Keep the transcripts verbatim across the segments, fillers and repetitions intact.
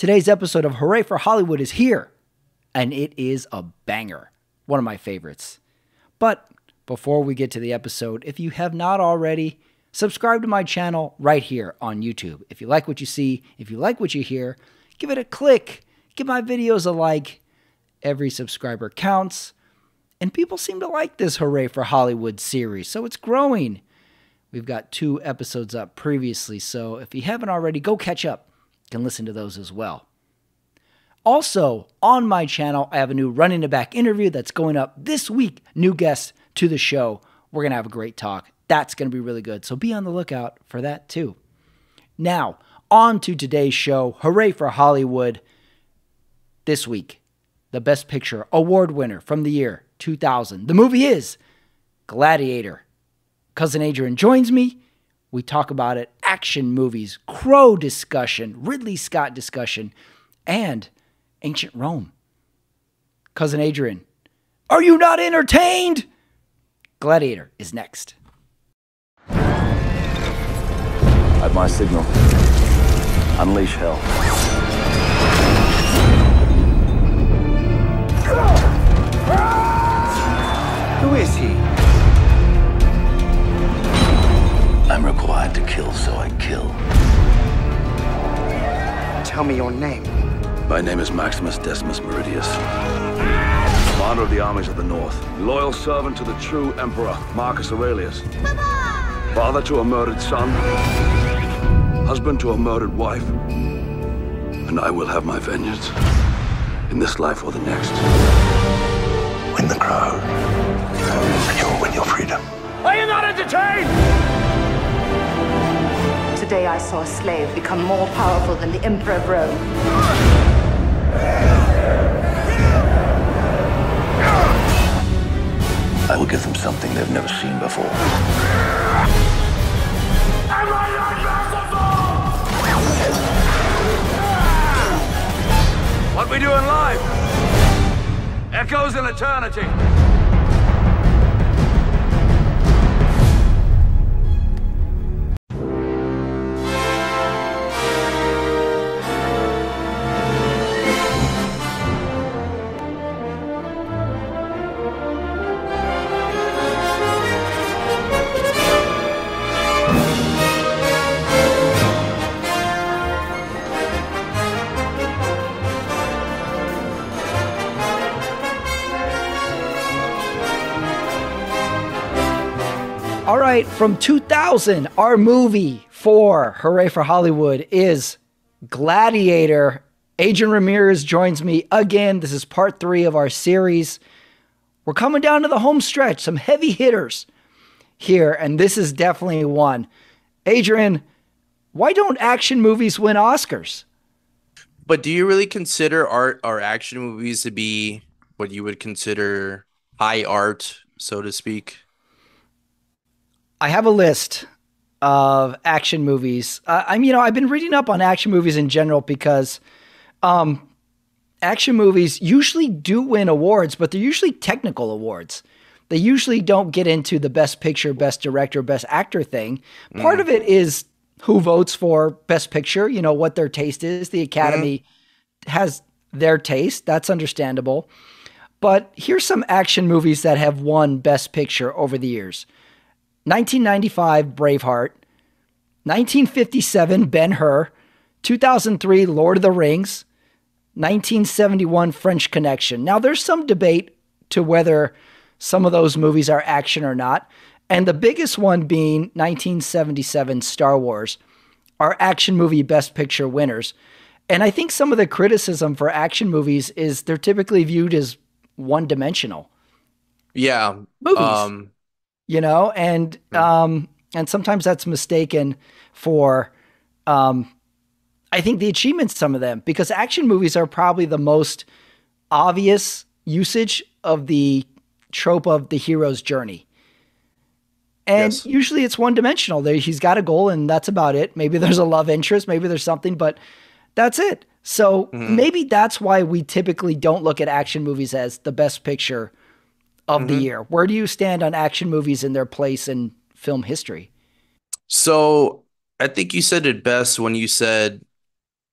Today's episode of Hooray for Hollywood is here, and it is a banger. One of my favorites. But before we get to the episode, if you have not already, subscribe to my channel right here on YouTube. If you like what you see, if you like what you hear, give it a click. Give my videos a like. Every subscriber counts. And people seem to like this Hooray for Hollywood series, so it's growing. We've got two episodes up previously, so if you haven't already, go catch up. You can listen to those as well. Also, on my channel, I have a new Running It Back interview that's going up this week. New guest to the show. We're going to have a great talk. That's going to be really good, so be on the lookout for that too. Now, on to today's show. Hooray for Hollywood. This week, the Best Picture award winner from the year two thousand. The movie is Gladiator. Cousin Adrian joins me. We talk about it. Action movies, Crow discussion, Ridley Scott discussion, and Ancient Rome. Cousin Adrian, are you not entertained? Gladiator is next. At my signal, unleash hell. Who is he? I'm required to kill, so I kill. Tell me your name. My name is Maximus Decimus Meridius. Commander of the armies of the North. Loyal servant to the true Emperor, Marcus Aurelius. Father to a murdered son. Husband to a murdered wife. And I will have my vengeance. In this life or the next. Win the crown. And you will win your freedom. Are you not entertained? Today I saw a slave become more powerful than the Emperor of Rome. I will give them something they've never seen before. Am I not merciful? What we do in life echoes in eternity. All right, from two thousand, our movie for Hooray for Hollywood is Gladiator. Adrian Ramirez joins me again. This is part three of our series. We're coming down to the home stretch, some heavy hitters here, and this is definitely one. Adrian, why don't action movies win Oscars? But do you really consider art or action movies to be what you would consider high art, so to speak? I have a list of action movies. Uh, I'm, you know, I've been reading up on action movies in general because um, action movies usually do win awards, but they're usually technical awards. They usually don't get into the best picture, best director, best actor thing. Part mm. of it is who votes for best picture, you know, what their taste is. The Academy mm. has their taste. That's understandable. But here's some action movies that have won best picture over the years. nineteen ninety-five, Braveheart. nineteen fifty-seven, Ben-Hur. two thousand three, Lord of the Rings. nineteen seventy-one, French Connection. Now, there's some debate to whether some of those movies are action or not. And the biggest one being nineteen seventy-seven, Star Wars, are action movie best picture winners. And I think some of the criticism for action movies is they're typically viewed as one-dimensional. Yeah. Movies. Um, You know, and um, and sometimes that's mistaken for, um, I think, the achievements, some of them, because action movies are probably the most obvious usage of the trope of the hero's journey. And yes. usually it's one dimensional. There, he's got a goal and that's about it. Maybe there's a love interest, maybe there's something, but that's it. So mm-hmm. maybe that's why we typically don't look at action movies as the best picture of mm-hmm. the year. Where do you stand on action movies and their place in film history? So I think you said it best when you said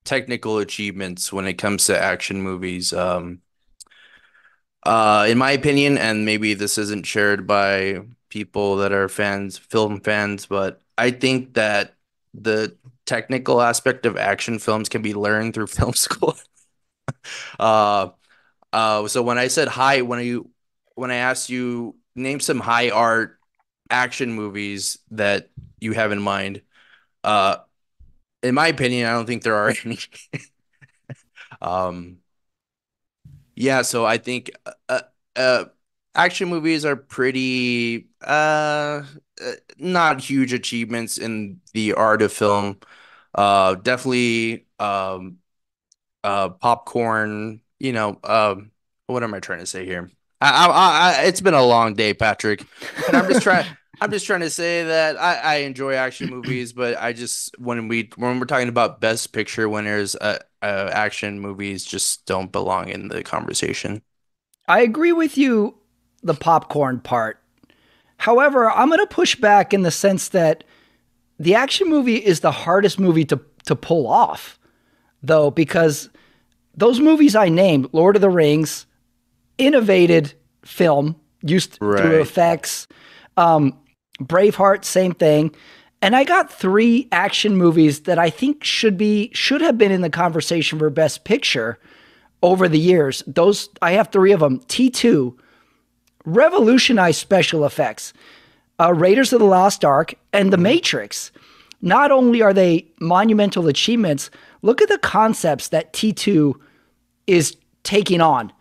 technical achievements when it comes to action movies. Um, uh, in my opinion, and maybe this isn't shared by people that are fans, film fans, but I think that the technical aspect of action films can be learned through film school. Uh, uh, so when I said high, when you when I asked you name some high art action movies that you have in mind, uh, in my opinion, I don't think there are any. um, yeah, so I think uh, uh, action movies are pretty uh, uh, not huge achievements in the art of film. Uh, definitely um, uh, popcorn. You know, um, what am I trying to say here? I, I, I, it's been a long day, Patrick, and I'm just trying. I'm just trying to say that I, I enjoy action movies, but I just when we when we're talking about best picture winners, uh, uh, action movies just don't belong in the conversation. I agree with you, the popcorn part. However, I'm going to push back in the sense that the action movie is the hardest movie to, to pull off, though, because those movies I named, Lord of the Rings, innovated film, used Right. through effects. Um, Braveheart, same thing. And I got three action movies that I think should be should have been in the conversation for Best Picture over the years. Those I have three of them. T two revolutionized special effects. Uh, Raiders of the Lost Ark and The Matrix. Not only are they monumental achievements, look at the concepts that T two is taking on.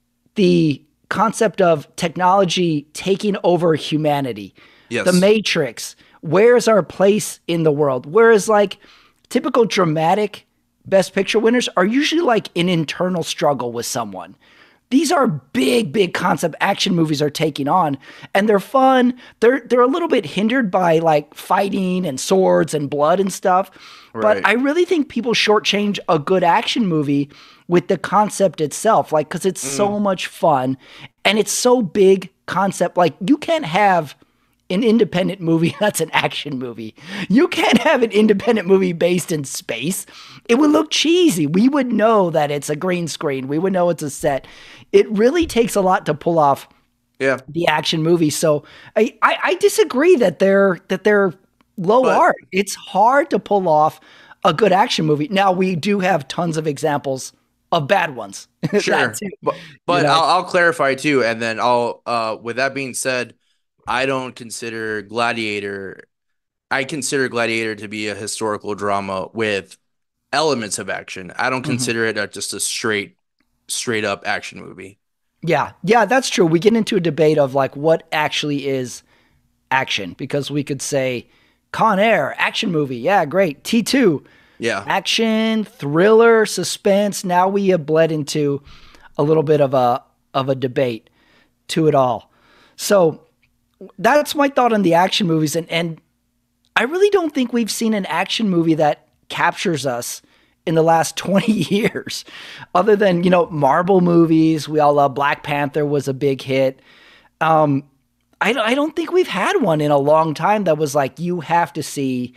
The concept of technology taking over humanity. Yes. The Matrix. Where's our place in the world? Whereas like typical dramatic Best Picture winners are usually like an internal struggle with someone. These are big, big concept action movies are taking on, and they're fun. They're they're a little bit hindered by like fighting and swords and blood and stuff. Right. But I really think people shortchange a good action movie with the concept itself, like because it's so much fun and it's so big concept. Like you can't have an independent movie that's an action movie. You can't have an independent movie based in space. It would look cheesy. We would know that it's a green screen. We would know it's a set. It really takes a lot to pull off Yeah. the action movie. So I, I, I disagree that they're that they're low But- art. It's hard to pull off a good action movie. Now we do have tons of examples of bad ones. That Sure. too. But, but You know? I'll, I'll clarify too, and then I'll. Uh, with that being said, I don't consider Gladiator. I consider Gladiator to be a historical drama with elements of action. I don't Mm-hmm. consider it a, just a straight, straight up action movie. Yeah, yeah, that's true. We get into a debate of like what actually is action because we could say Con Air, action movie. Yeah, great. T two, Yeah. action, thriller, suspense. Now we have bled into a little bit of a of a debate to it all. So that's my thought on the action movies, and and I really don't think we've seen an action movie that captures us in the last twenty years, other than, you know, Marvel movies. We all love Black Panther was a big hit. Um, I don't, I don't think we've had one in a long time that was like, you have to see.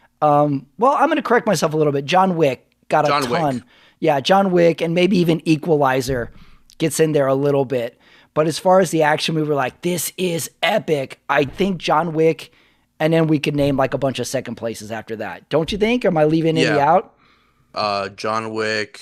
Um, well, I'm going to correct myself a little bit. John Wick got a John Wick. ton. Yeah, John Wick, and maybe even Equalizer gets in there a little bit. But as far as the action movie, we're like, this is epic. I think John Wick, and then we could name like a bunch of second places after that. Don't you think? Am I leaving any Yeah. out? Uh, John Wick.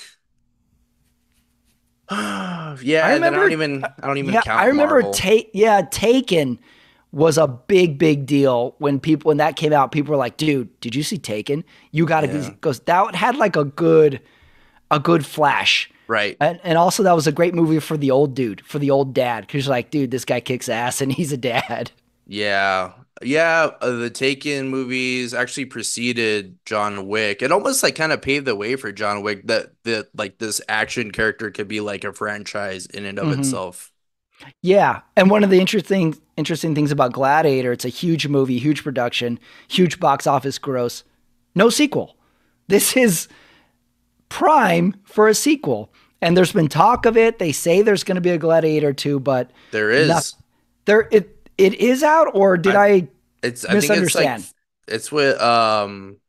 yeah, I and then I remember- don't even. I don't even Yeah, count. I remember Marvel. Ta- yeah, Taken was a big, big deal when people when that came out. People were like, "Dude, did you see Taken? You got to Yeah. go." That had like a good, a good flash, Right. and and also that was a great movie for the old dude, for the old dad, because like, dude, this guy kicks ass and he's a dad. Yeah. Yeah, uh, the Taken movies actually preceded John Wick. It almost like kind of paved the way for John Wick that that like this action character could be like a franchise in and of Mhm. itself. Yeah, and one of the interesting interesting things about Gladiator, it's a huge movie, huge production, huge box office gross. No sequel. This is prime for a sequel. And there's been talk of it. They say there's going to be a Gladiator two, but There is. Not- there it it is out, or did I, It's I think it's like misunderstand? it's with um I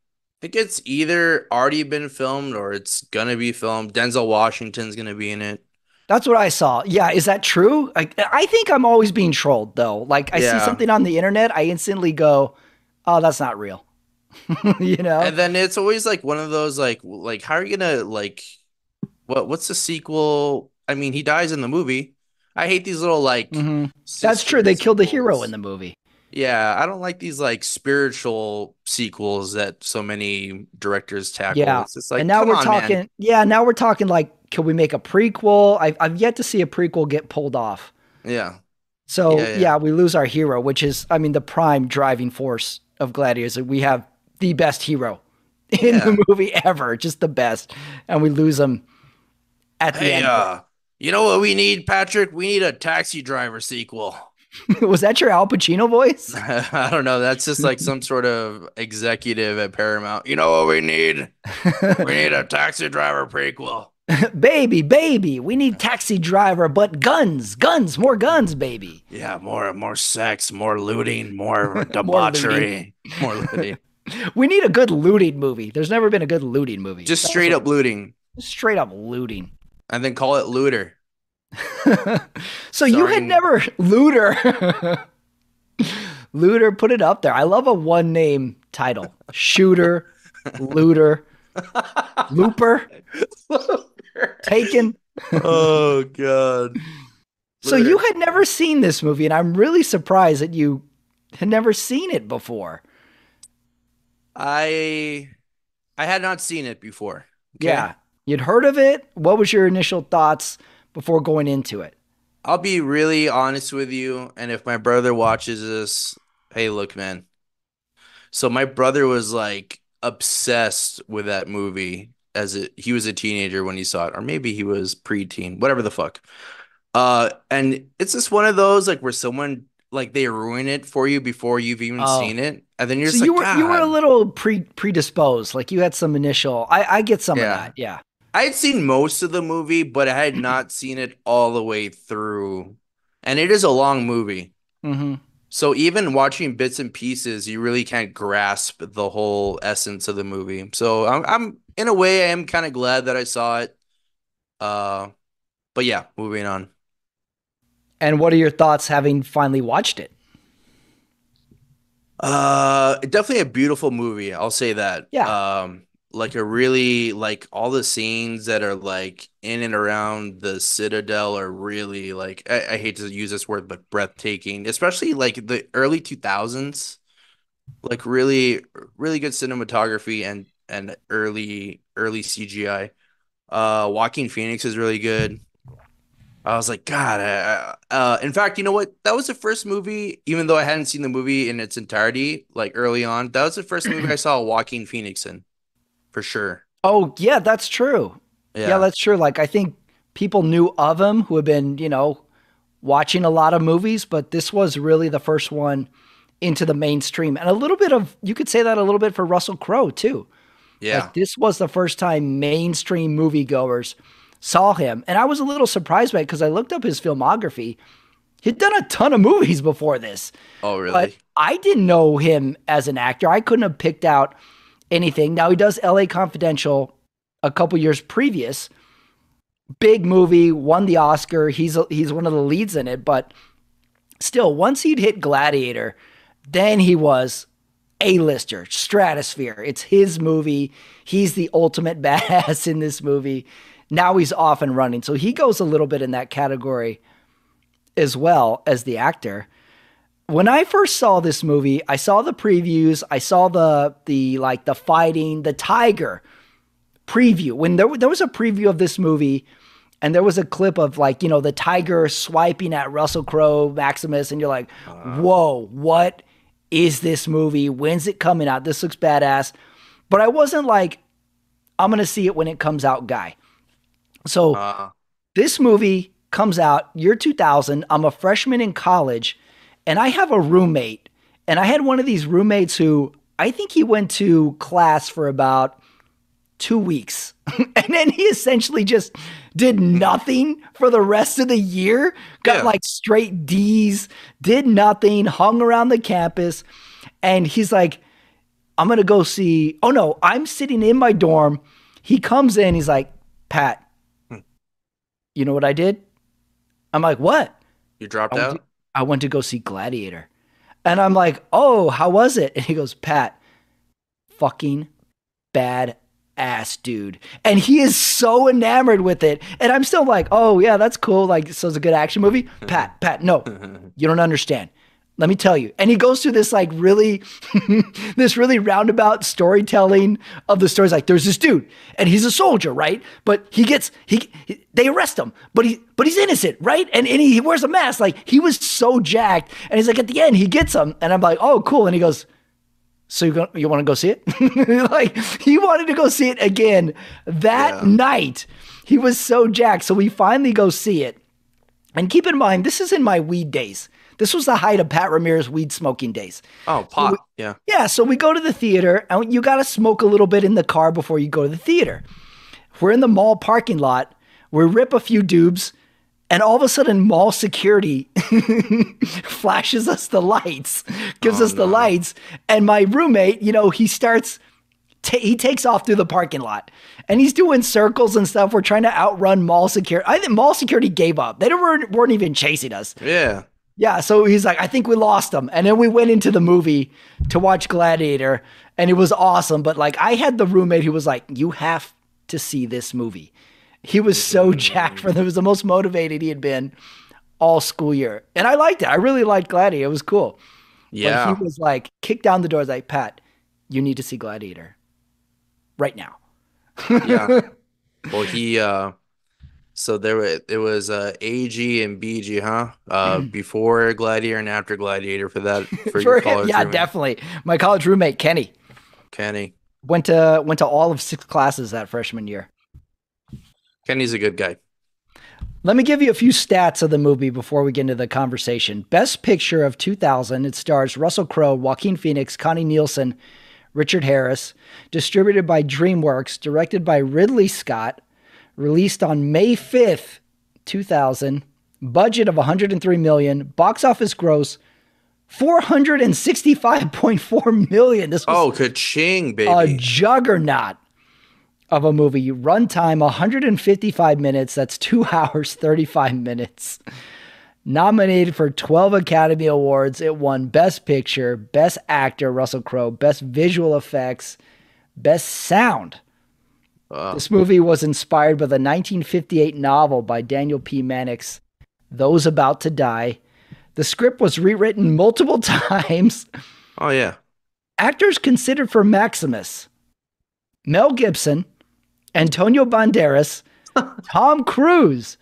think it's either already been filmed or it's gonna be filmed. Denzel Washington's gonna be in it. That's what I saw. Yeah, is that true? I, I think I'm always being trolled though. Like I Yeah. see something on the internet, I instantly go, "Oh, that's not real." You know? And then it's always like one of those like like how are you gonna like what what's the sequel? I mean, he dies in the movie. I hate these little like Mhm. That's true. They sister killed the hero sequels. in the movie. Yeah, I don't like these like spiritual sequels that so many directors tackle. Yeah. It's just like, And now come we're on, man. talking, yeah, now we're talking like, can we make a prequel? I've, I've yet to see a prequel get pulled off. Yeah. So, Yeah, yeah, yeah. we lose our hero, which is, I mean, the prime driving force of Gladiators. We have the best hero in Yeah. the movie ever, just the best. And we lose him at the Hey, end. uh, you know what we need, Patrick? We need a Taxi Driver sequel. Was that your Al Pacino voice? I don't know. That's just like some sort of executive at Paramount. You know what we need? We need a Taxi Driver prequel. Baby, baby, we need Taxi Driver, but guns, guns, more guns, baby. Yeah, more more sex, more looting, more debauchery, more looting. We need a good looting movie. There's never been a good looting movie. Just straight up looting, Straight up looting. and then call it Looter. So you had Starring- never Looter. Looter, put it up there. I love a one name title. Shooter, Looter, Looper, Taken. Oh God. So you had never seen this movie, and I'm really surprised that you had never seen it before. I I had not seen it before. Okay? Yeah. You'd heard of it. What was your initial thoughts before going into it? I'll be really honest with you, and if my brother watches this, hey, look, man. So my brother was like obsessed with that movie as it he was a teenager when he saw it, or maybe he was preteen, whatever the fuck. Uh, and it's just one of those like where someone like they ruin it for you before you've even Oh. seen it, and then you're So just you like, were you were a "God." little pre predisposed, like you had some initial. I I get some Yeah. of that, yeah. I had seen most of the movie, but I had not seen it all the way through, and it is a long movie. Mm-hmm. So even watching bits and pieces, you really can't grasp the whole essence of the movie. So I'm, I'm in a way, I am kind of glad that I saw it. Uh, but yeah, moving on. And what are your thoughts having finally watched it? Uh, definitely a beautiful movie. I'll say that. Yeah. Um, like a really like all the scenes that are like in and around the Citadel are really like I, I hate to use this word, but breathtaking. Especially like the early two thousands. Like really, really good cinematography and and early early C G I. Uh, Joaquin Phoenix is really good. I was like, God. I, I- uh, in fact, you know what? That was the first movie, even though I hadn't seen the movie in its entirety, like early on. That was the first movie I saw Joaquin Phoenix in, for sure. Oh, yeah, that's true. Yeah. Yeah, that's true. Like I think people knew of him who had been, you know, watching a lot of movies, but this was really the first one into the mainstream. And a little bit of you could say that a little bit for Russell Crowe too. yeah. Like this was the first time mainstream moviegoers saw him. And I was a little surprised by it because I looked up his filmography. He'd done a ton of movies before this. Oh, really? But I didn't know him as an actor. I couldn't have picked out anything. Now he does L A Confidential a couple years previous. Big movie, won the Oscar. He's a, he's one of the leads in it, but still, once he'd hit Gladiator, then he was A-lister, stratosphere. It's his movie. He's the ultimate badass in this movie. Now he's off and running. So he goes a little bit in that category as well as the actor. When I first saw this movie, I saw the previews. I saw the the like the fighting, the tiger preview. When there, there was a preview of this movie, and there was a clip of like, you know, the tiger swiping at Russell Crowe, Maximus, and you're like, whoa, what is this movie? When's it coming out? This looks badass. But I wasn't like, I'm going to see it when it comes out guy. So Uh, this movie comes out year two thousand. I'm a freshman in college, and I have a roommate. And I had one of these roommates who I think he went to class for about two weeks. And then he essentially just did nothing for the rest of the year, got Yeah. like straight D's, did nothing, hung around the campus. And he's like, I'm going to go see, oh no, I'm sitting in my dorm. He comes in, he's like, Pat, hmm. you know what I did? I'm like, what? You dropped I out? Went to, I went to go see Gladiator. And I'm like, oh, how was it? And he goes, Pat, fucking bad ass, dude. And he is so enamored with it. And I'm still like, oh yeah, that's cool. Like, so it's a good action movie. Pat, Pat, no, you don't understand. Let me tell you. And he goes through this like really, this really roundabout storytelling of the stories. Like, there's this dude and he's a soldier, right? But he gets, he, he they arrest him, but he, but he's innocent, right? And, and he, he wears a mask. Like, he was so jacked. And he's like, at the end, he gets him. And I'm like, oh, cool. And he goes, so you go, you want to go see it? Like, he wanted to go see it again that yeah. night. He was so jacked. So we finally go see it. And keep in mind, this is in my weed days. This was the height of Pat Ramirez weed smoking days. Oh, pot. So we, yeah. Yeah. So we go to the theater and you got to smoke a little bit in the car before you go to the theater. We're in the mall parking lot. We rip a few dubs and all of a sudden mall security flashes us the lights, gives oh, us the no. lights. And my roommate, you know, he starts, t- he takes off through the parking lot and he's doing circles and stuff. We're trying to outrun mall security. I think mall security gave up. They weren't, weren't even chasing us. Yeah. Yeah, so he's like, I think we lost him. And then we went into the movie to watch Gladiator, and it was awesome. But like, I had the roommate who was like, you have to see this movie. He was so jacked for it. It was the most motivated he had been all school year. And I liked it. I really liked Gladiator. It was cool. Yeah. But he was like, kicked down the doors like, Pat, you need to see Gladiator right now. Yeah. Well, he, uh, So there was, it was uh, A G and B G, huh? Uh, before Gladiator and after Gladiator for that for, for your college Yeah, roommate. definitely. My college roommate Kenny. Kenny went to went to all of six classes that freshman year. Kenny's a good guy. Let me give you a few stats of the movie before we get into the conversation. Best Picture of two thousand. It stars Russell Crowe, Joaquin Phoenix, Connie Nielsen, Richard Harris. Distributed by DreamWorks. Directed by Ridley Scott. Released on May fifth, two thousand. Budget of one hundred three million dollars. Box office gross four hundred sixty-five point four million dollars. This was oh, ka-ching, baby. a juggernaut of a movie. Runtime one hundred fifty-five minutes. That's two hours, thirty-five minutes. Nominated for twelve Academy Awards. It won Best Picture, Best Actor, Russell Crowe, Best Visual Effects, Best Sound. Wow. This movie was inspired by the nineteen fifty-eight novel by Daniel P. Mannix, Those About to Die. The script was rewritten multiple times. Oh, yeah. Actors considered for Maximus: Mel Gibson, Antonio Banderas, Tom Cruise.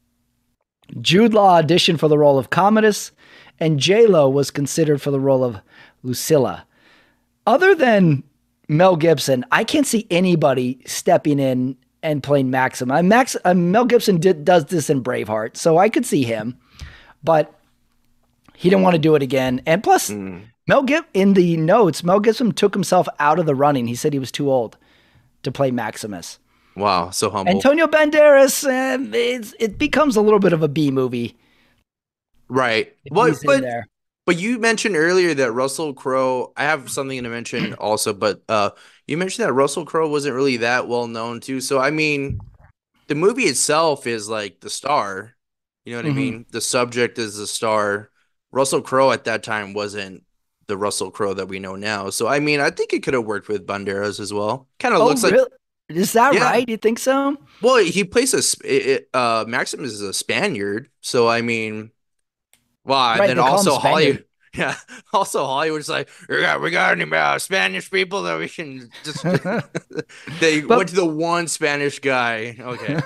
Jude Law auditioned for the role of Commodus, and J-Lo was considered for the role of Lucilla. Other than Mel Gibson, I can't see anybody stepping in and playing Maxim. Uh, Max, uh, Mel Gibson did, does this in Braveheart, so I could see him, but he didn't want to do it again. And plus, mm. Mel Gib in the notes, Mel Gibson took himself out of the running. He said he was too old to play Maximus. Wow, so humble. Antonio Banderas, uh, it's, it becomes a little bit of a B movie. Right. Well, but, but you mentioned earlier that Russell Crowe, I have something to mention also, but uh, you mentioned that Russell Crowe wasn't really that well known too. So, I mean, the movie itself is like the star. You know what mm-hmm. I mean? The subject is the star. Russell Crowe at that time wasn't the Russell Crowe that we know now. So, I mean, I think it could have worked with Banderas as well. Kind of oh, looks really? like. Is that yeah. right? You think so? Well, he plays a uh, Maximus is a Spaniard, so I mean, well, right, and then also Hollywood, yeah, also Hollywood's like, we got, we got any uh, Spanish people that we can just. They but, went to the one Spanish guy. Okay.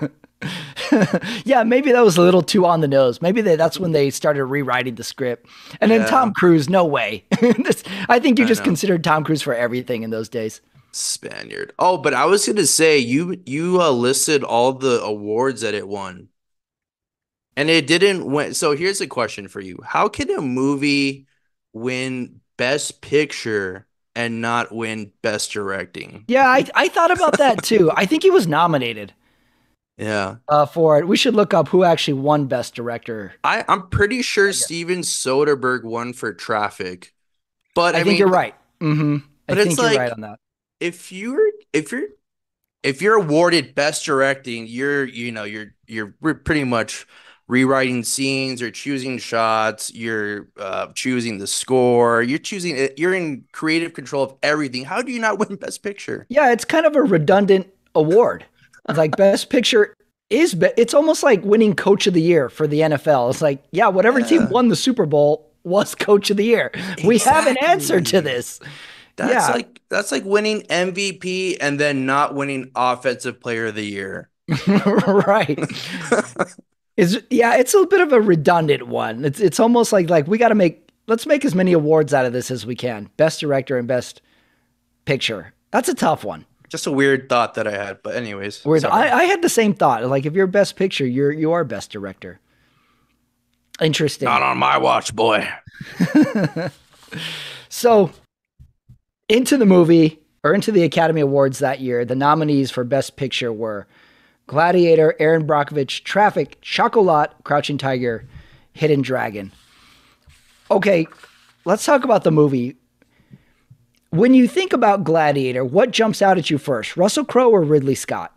Yeah, maybe that was a little too on the nose. Maybe they, that's when they started rewriting the script. And then yeah. Tom Cruise, no way. this, I think you just considered Tom Cruise for everything in those days. Spaniard. Oh, but I was gonna say you you uh, listed all the awards that it won, and it didn't win. So here's a question for you: how can a movie win Best Picture and not win Best Directing? Yeah, I I thought about that too. I think he was nominated. Yeah, uh, for it. We should look up who actually won Best Director. I I'm pretty sure Steven Soderbergh won for Traffic, but I, I think mean, you're right. Mm-hmm. I But it's think you're right like on that. if you're if you're if you're awarded best directing, you're you know you're you're re- pretty much rewriting scenes, you're choosing shots, you're uh, choosing the score, you're choosing it, you're in creative control of everything. How do you not win Best Picture? Yeah, it's kind of a redundant award. It's like best picture is be- it's almost like winning coach of the year for the N F L. It's like, yeah, whatever team Yeah, won the Super Bowl was coach of the year. We have an answer to exactly. this. That's Yeah, like that's like winning M V P and then not winning Offensive Player of the Year. right. Is yeah, it's a bit of a redundant one. It's it's almost like like we got to make let's make as many awards out of this as we can. Best director and best picture. That's a tough one. Just a weird thought that I had, but anyways, Whereas sorry. I, I had the same thought. Like if you're best picture, you're you are best director. Interesting. Not on my watch, boy. So into the movie or into the Academy Awards that year, the nominees for best picture were Gladiator, Aaron Brockovich, Traffic, Chocolat, Crouching Tiger, Hidden Dragon. Okay, let's talk about the movie. When you think about Gladiator, what jumps out at you first? Russell Crowe or Ridley Scott?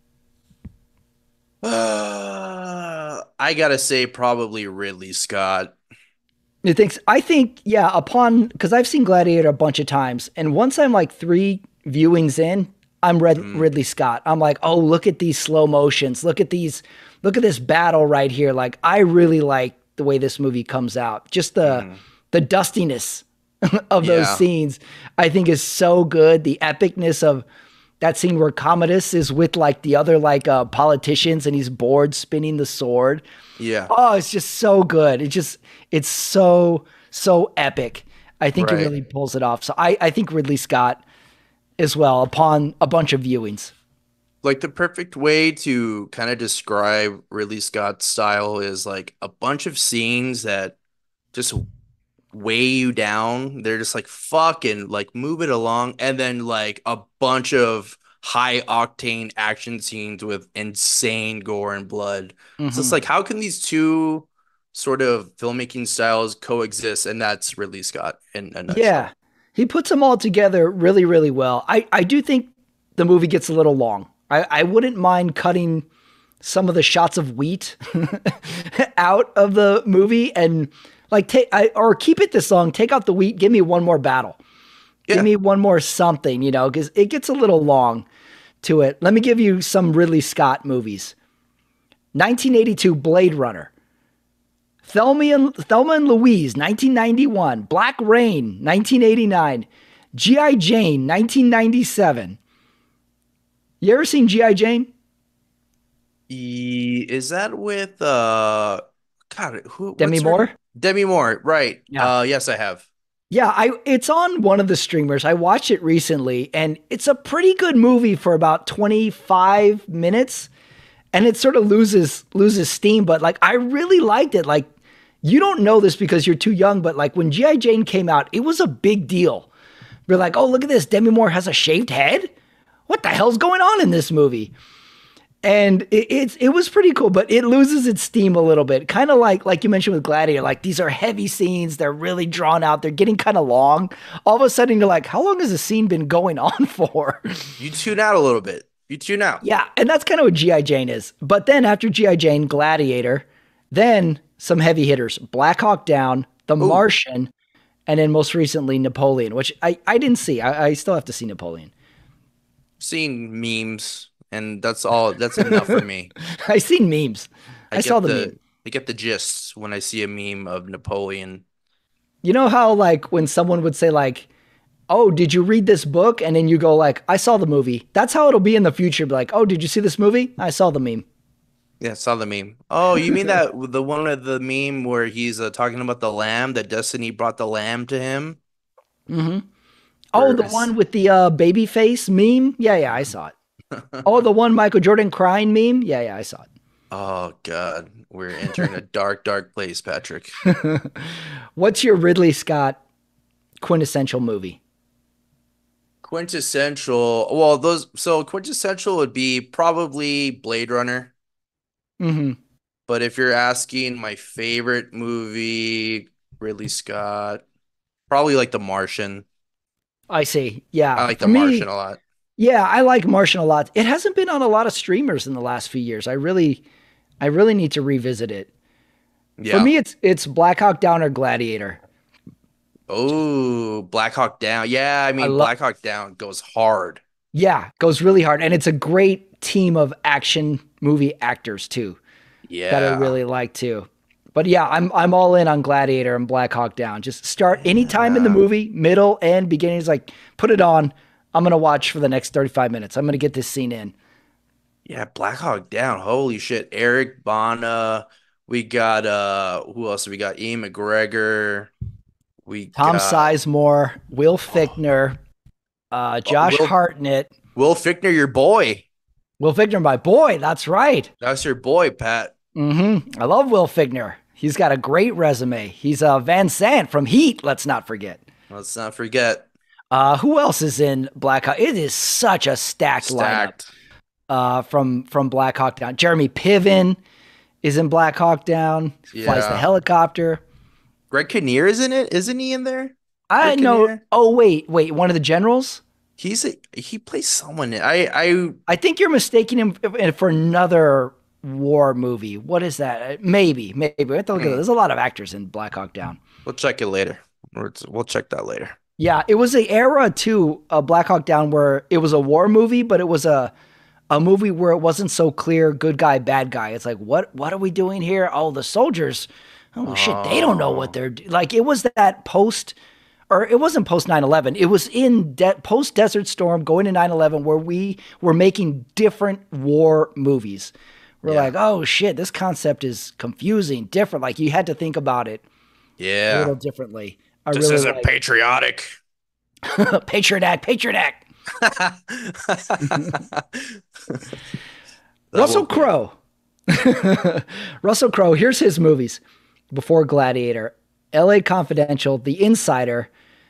Uh, I gotta say, probably Ridley Scott. You think? I think, yeah, upon, because I've seen Gladiator a bunch of times, and once I'm like three viewings in, I'm Red, Ridley Scott. I'm like, oh, look at these slow motions. Look at these, look at this battle right here. Like, I really like the way this movie comes out. Just the, the dustiness of those Yeah. scenes, I think is so good. The epicness of that scene where Commodus is with like the other like uh, politicians and he's bored spinning the sword. Yeah. Oh, it's just so good. It just, it's so, so epic. I think Right. he really pulls it off. So I, I think Ridley Scott as well upon a bunch of viewings. Like the perfect way to kind of describe Ridley Scott's style is like a bunch of scenes that just weigh you down. They're just like fucking like move it along, and then like a bunch of high octane action scenes with insane gore and blood. So it's like, how can these two sort of filmmaking styles coexist? And that's Ridley Scott in a nutshell. Yeah. He puts them all together really, really well. I, I do think the movie gets a little long. I, I wouldn't mind cutting some of the shots of wheat out of the movie and like take I, or keep it this long, take out the wheat, give me one more battle. Yeah. Give me one more something, you know, because it gets a little long to it. Let me give you some Ridley Scott movies. nineteen eighty-two Blade Runner. Thelma and, Thelma and Louise, nineteen ninety-one. Black Rain, nineteen eighty-nine. G I. Jane, nineteen ninety-seven. You ever seen G I. Jane? E- Is that with uh God, who Demi what's her- Moore? Demi Moore, right. Yeah. Uh yes, I have. Yeah, I it's on one of the streamers. I watched it recently, and it's a pretty good movie for about twenty-five minutes, and it sort of loses loses steam, but like I really liked it. Like you don't know this because you're too young, but like when G I. Jane came out, it was a big deal. We're like, "Oh, look at this. Demi Moore has a shaved head? What the hell's going on in this movie?" And it, it's it was pretty cool, but it loses its steam a little bit. Kind of like like you mentioned with Gladiator, like these are heavy scenes, they're really drawn out, they're getting kind of long. All of a sudden you're like, how long has the scene been going on for? You tune out a little bit. You tune out. Yeah, and that's kind of what G I. Jane is. But then after G I. Jane, Gladiator, then some heavy hitters, Black Hawk Down, The Martian, and then most recently Napoleon, which I, I didn't see. I, I still have to see Napoleon. Seen memes, and that's all. That's enough for me. I seen memes. I, get saw the, meme. I get the gist when I see a meme of Napoleon. You know how like when someone would say like, "Oh, did you read this book?" and then you go like, "I saw the movie." That's how it'll be in the future. Be like, "Oh, did you see this movie?" I saw the meme. Yeah, saw the meme. Oh, you mean that the one of the meme where he's uh, talking about the lamb, that Destiny brought the lamb to him? Oh, the Nice. one with the uh, baby face meme? Yeah, yeah, I saw it. Oh, the one Michael Jordan crying meme? Yeah, yeah, I saw it. Oh God, we're entering a dark, dark place, Patrick. What's your Ridley Scott quintessential movie? Quintessential. Well, those so quintessential would be probably Blade Runner. Mm-hmm. But if you're asking my favorite movie, Ridley Scott, probably like The Martian. I see. Yeah. I like For The me, Martian a lot. yeah, I like Martian a lot. It hasn't been on a lot of streamers in the last few years. I really, I really need to revisit it. For Yeah. me, it's it's Black Hawk Down or Gladiator. Oh, Black Hawk Down. Yeah, I I mean, love. Black Hawk Down goes hard. Yeah, goes really hard, and it's a great team of action movie actors too that I Yeah. really like too. But yeah, I'm I'm all in on Gladiator and Black Hawk Down. Just start anytime in the Yeah. movie, middle and beginning. Is like put it on. I'm gonna watch for the next thirty-five minutes. I'm gonna get this scene in. Yeah, Black Hawk Down. Holy shit. Eric Bana. We got uh who else? We got Ian McGregor. We Tom got Sizemore, Will Fichtner, uh, Josh Will Hartnett. Will Fichtner, your boy. Will Fichtner, my boy. That's right. That's your boy, Pat. Mm-hmm. I love Will Fichtner. He's got a great resume. He's uh, Van Sant from Heat. Let's not forget. Let's not forget. Uh, who else is in Black Hawk? It is such a stacked, Stacked. lineup uh, from from Black Hawk Down. Jeremy Piven is in Black Hawk Down. Flies the Yeah. helicopter. Greg Kinnear is in it, isn't he in there? I Greg know. Kinnear? Oh wait, wait. One of the generals. He's a, he plays someone. I I I think you're mistaking him for another war movie. What is that? Maybe, maybe. We have to look at it. There's a lot of actors in Black Hawk Down. we'll check it later. We'll we'll check that later. Yeah, it was the era too, uh, Black Hawk Down, where it was a war movie, but it was a a movie where it wasn't so clear good guy, bad guy. It's like, what what are we doing here? Oh, the soldiers. Oh, shit, they don't know what they're do- like. It was that post, or it wasn't post nine eleven. It was in de- post Desert Storm, going to nine eleven, where we were making different war movies. We're Yeah. like, oh shit, this concept is confusing, different. Like you had to think about it a Yeah. little differently. I This really isn't like patriotic. Patriot Act, Patriot Act. That Russell will be- Crowe. Russell Crowe, here's his movies before Gladiator: L A Confidential, The Insider,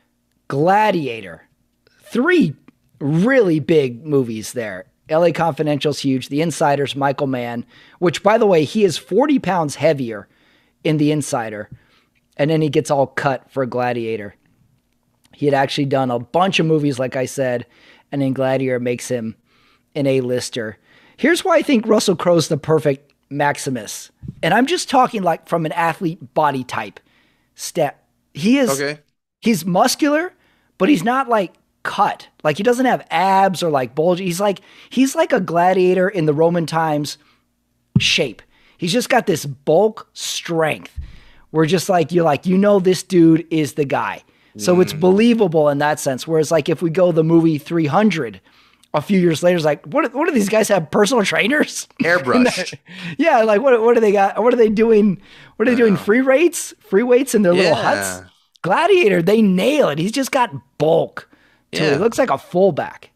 Gladiator. Three really big movies there. L A Confidential's huge. The Insider's Michael Mann, which, by the way, he is forty pounds heavier in The Insider. And then he gets all cut for Gladiator. He had actually done a bunch of movies, like I said, and then Gladiator makes him an A-lister. Here's why I think Russell Crowe's the perfect Maximus. And I'm just talking like from an athlete body type step. He is, Okay. he's muscular, but he's not like cut. Like he doesn't have abs or like bulgy. He's like, he's like a gladiator in the Roman times shape. He's just got this bulk strength. We're just like, you're like, you know, this dude is the guy. So it's believable in that sense. Whereas like if we go the movie three hundred a few years later, it's like, what, what do these guys have? Personal trainers? Airbrushed. Yeah. Like what, what do they got? What are they doing? What are they doing? Free weights, free weights in their little Yeah. huts. Gladiator, they nail it. He's just got bulk to it. Yeah. He looks like a fullback.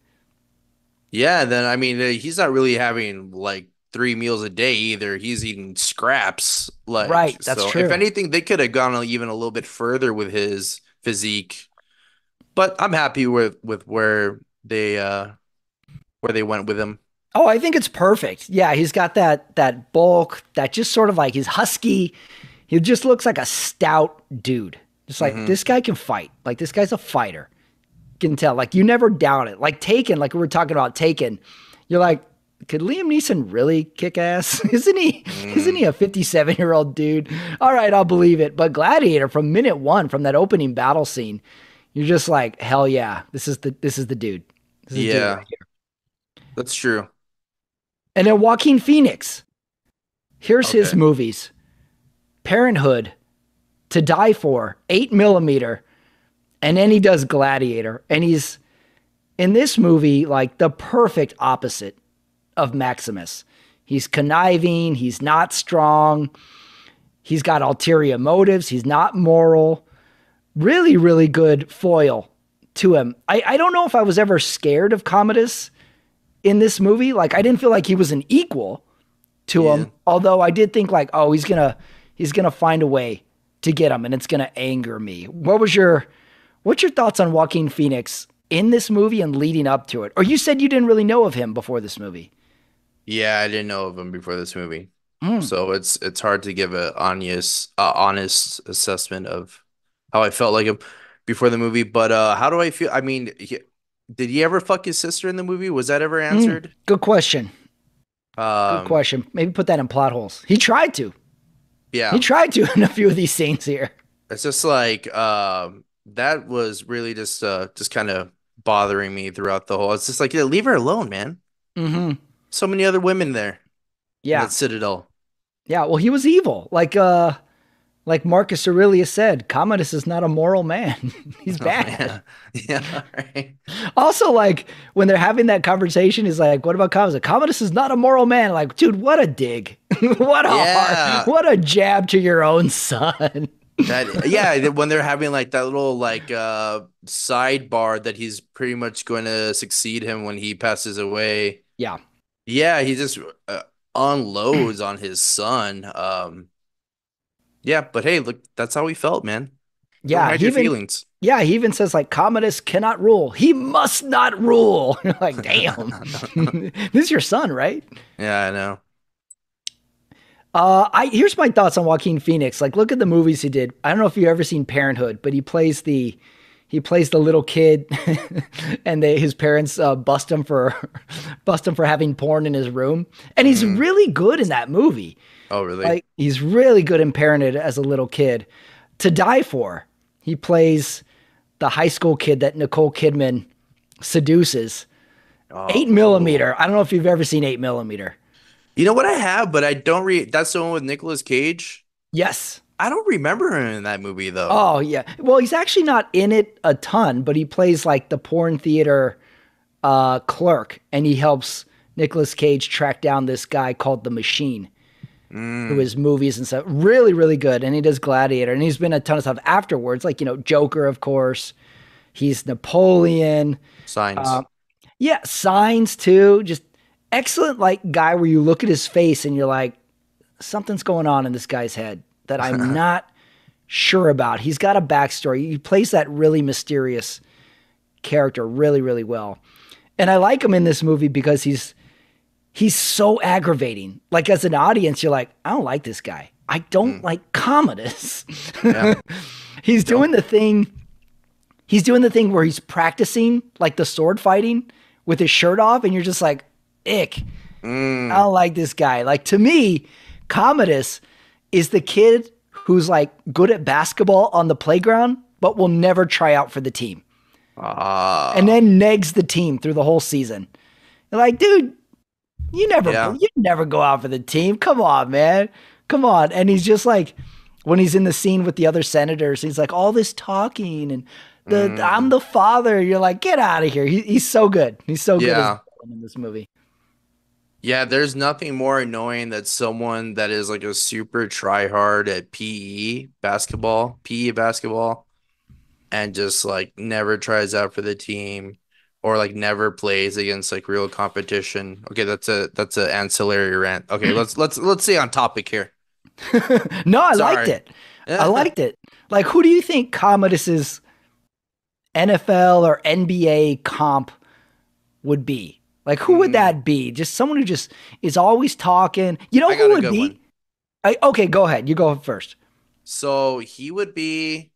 Yeah, then I mean, uh, he's not really having like three meals a day either. He's eating scraps. Like, Right, that's so true. If anything, they could have gone even a little bit further with his physique. But I'm happy with with where they uh where they went with him. Oh, I think it's perfect. Yeah, he's got that that bulk, that just sort of like he's husky. He just looks like a stout dude. Just like this guy can fight. Like this guy's a fighter. You can tell. Like you never doubt it. Like Taken, like we were talking about Taken. You're like, could Liam Neeson really kick ass? Isn't he? Isn't he a fifty-seven year old dude? All right, I'll believe it. But Gladiator, from minute one, from that opening battle scene, you're just like, hell yeah, this is the this is the dude. This is the dude Yeah. right here. That's true. And then Joaquin Phoenix. Here's his Okay. movies: Parenthood, To Die For, eight millimeter, and then he does Gladiator. And he's in this movie like the perfect opposite of Maximus. He's conniving, he's not strong, he's got ulterior motives, he's not moral. Really, really good foil to him. I, I don't know if I was ever scared of Commodus in this movie. Like I didn't feel like he was an equal to Yeah. him. Although I did think like, oh, he's gonna he's gonna find a way to get him, and it's gonna anger me. What was your what's your thoughts on Joaquin Phoenix in this movie and leading up to it? Or you said you didn't really know of him before this movie. Yeah, I didn't know of him before this movie. Mm. So it's it's hard to give a honest uh, honest assessment of how I felt like him. before the movie. But uh, how do I feel? I mean, he, did he ever fuck his sister in the movie? Was that ever Mm, answered? good question. Good Um, question. Maybe put that in plot holes. He tried to. He yeah, tried to in a few of these scenes here. it's just like um, that was really just uh, just kind of bothering me throughout the whole. It's just like, yeah, leave her alone, man. Hmm. So many other women there in Yeah. that Citadel. Yeah. Well, he was evil. Like, uh, like Marcus Aurelius said, Commodus is not a moral man. He's Oh, bad. yeah, yeah, right. Also, like when they're having that conversation, he's like, "What about Commodus? Commodus is not a moral man." Like, dude, what a dig! What a Yeah. hard, what a jab to your own son. That yeah, when they're having like that little like uh sidebar that he's pretty much going to succeed him when he passes away. Yeah, Yeah, he just uh, unloads on his son. Um, yeah, but hey, look, that's how he felt, man. Don't yeah. hide He your even, feelings. yeah, he even says like Commodus cannot rule. He must not rule. You're like, damn, this is your son, right? Yeah, I know. Uh, I here's my thoughts on Joaquin Phoenix. Like, look at the movies he did. I don't know if you've ever seen Parenthood, but he plays the he plays the little kid, and they his parents uh, bust him for bust him for having porn in his room, and he's really good in that movie. Oh, really? Like, he's really good in Parenthood as a little kid. To Die For, he plays the high school kid that Nicole Kidman seduces. Oh, Eight millimeter. I don't know if you've ever seen Eight Millimeter. you know what I have, but I don't re that's the one with Nicolas Cage. Yes. I don't remember him in that movie though. Oh, yeah. Well, he's actually not in it a ton, but he plays like the porn theater uh, clerk, and he helps Nicolas Cage track down this guy called The Machine, who is movies and stuff. Really, really good. And he does Gladiator, and he's been a ton of stuff afterwards, like, you know, Joker, of course. He's Napoleon. Signs. Uh, yeah, Signs too. Just excellent, like, guy where you look at his face and you're like, something's going on in this guy's head that I'm not sure about. He's got a backstory. He plays that really mysterious character really, really well. And I like him in this movie because he's he's so aggravating. Like, as an audience, you're like, I don't like this guy. I don't like Commodus. Yeah. He's doing the thing. He's doing the thing where he's practicing like the sword fighting with his shirt off, and you're just like, ick. I don't like this guy. Like, to me, Commodus is the kid who's like good at basketball on the playground, but will never try out for the team. Ah. And then negs the team through the whole season. You're like, dude, you never, Yeah. you never go out for the team. Come on, man. Come on. And he's just like, when he's in the scene with the other senators, he's like, all this talking and the Mm. I'm the father. You're like, get out of here. He, he's so good. He's so good Yeah. as in this movie. Yeah, there's nothing more annoying than someone that is like a super try hard at P E basketball, P E basketball, and just like never tries out for the team or like never plays against like real competition. Okay, that's a that's an ancillary rant. Okay, let's let's let's stay on topic here. No, I Sorry. liked it. I liked it. Like, who do you think Commodus's N F L or N B A comp would be? Like, who would that be? Just someone who just is always talking. You know I who got a would good be? one. I, okay, go ahead. You go first. So he would be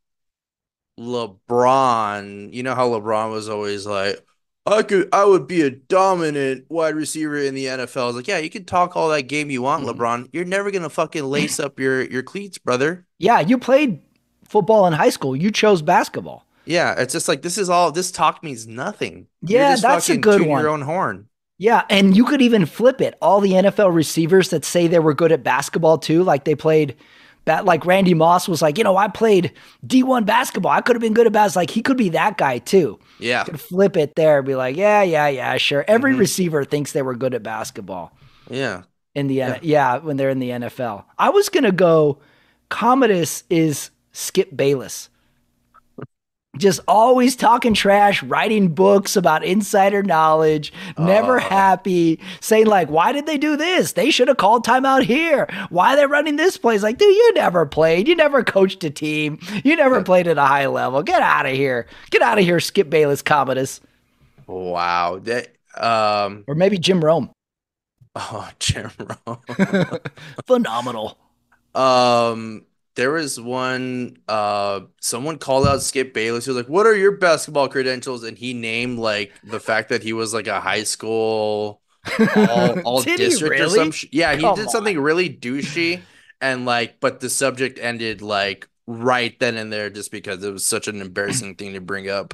LeBron. You know how LeBron was always like, I could, I would be a dominant wide receiver in the N F L. I was like, yeah, you can talk all that game you want, LeBron. You're never gonna fucking lace up your your cleats, brother. Yeah, you played football in high school. You chose basketball. Yeah, it's just like this is all. This talk means nothing. You're Yeah, just that's a fucking good tooting one. your own horn. Yeah, and you could even flip it. All the N F L receivers that say they were good at basketball too, like they played, ba- like Randy Moss was like, you know, I played D one basketball. I could have been good at basketball. Like, he could be that guy too. Yeah, Could flip it there and be like, yeah, yeah, yeah, sure. Every Mhm. receiver thinks they were good at basketball yeah. in the N- yeah. when they're in the N F L. I was gonna go. Commodus is Skip Bayless. Just always talking trash, writing books about insider knowledge, never Oh. happy, saying like, why did they do this? They should have called timeout here. Why are they running this play? It's like, dude, you never played. You never coached a team. You never played at a high level. Get out of here. Get out of here, Skip Bayless, Commodus. Wow. That um. Or maybe Jim Rome. Oh, Jim Rome. Phenomenal. Um, there was one uh someone called out Skip Bayless. He was like, "What are your basketball credentials?" And he named like the fact that he was like a high school all all Did he district or really? some sh yeah, he Come did on. something really douchey and like but the subject ended like right then and there just because it was such an embarrassing thing to bring up.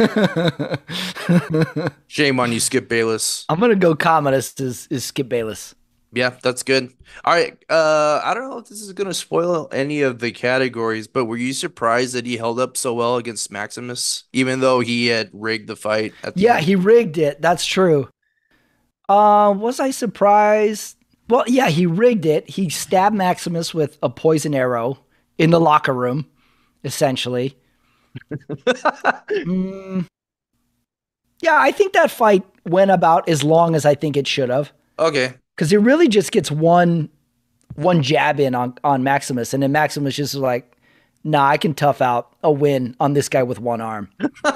Shame on you, Skip Bayless. I'm gonna go Commodus is, is Skip Bayless. Yeah, that's good. All right. Uh, I don't know if this is gonna spoil any of the categories, but were you surprised that he held up so well against Maximus, even though he had rigged the fight at the Yeah, end? he rigged it. That's true. Uh, was I surprised? Well, yeah, he rigged it. He stabbed Maximus with a poison arrow in the locker room, essentially. Mm, yeah, I think that fight went about as long as I think it should have. Okay. Because he really just gets one one jab in on, on Maximus, and then Maximus just was like, nah, I can tough out a win on this guy with one arm.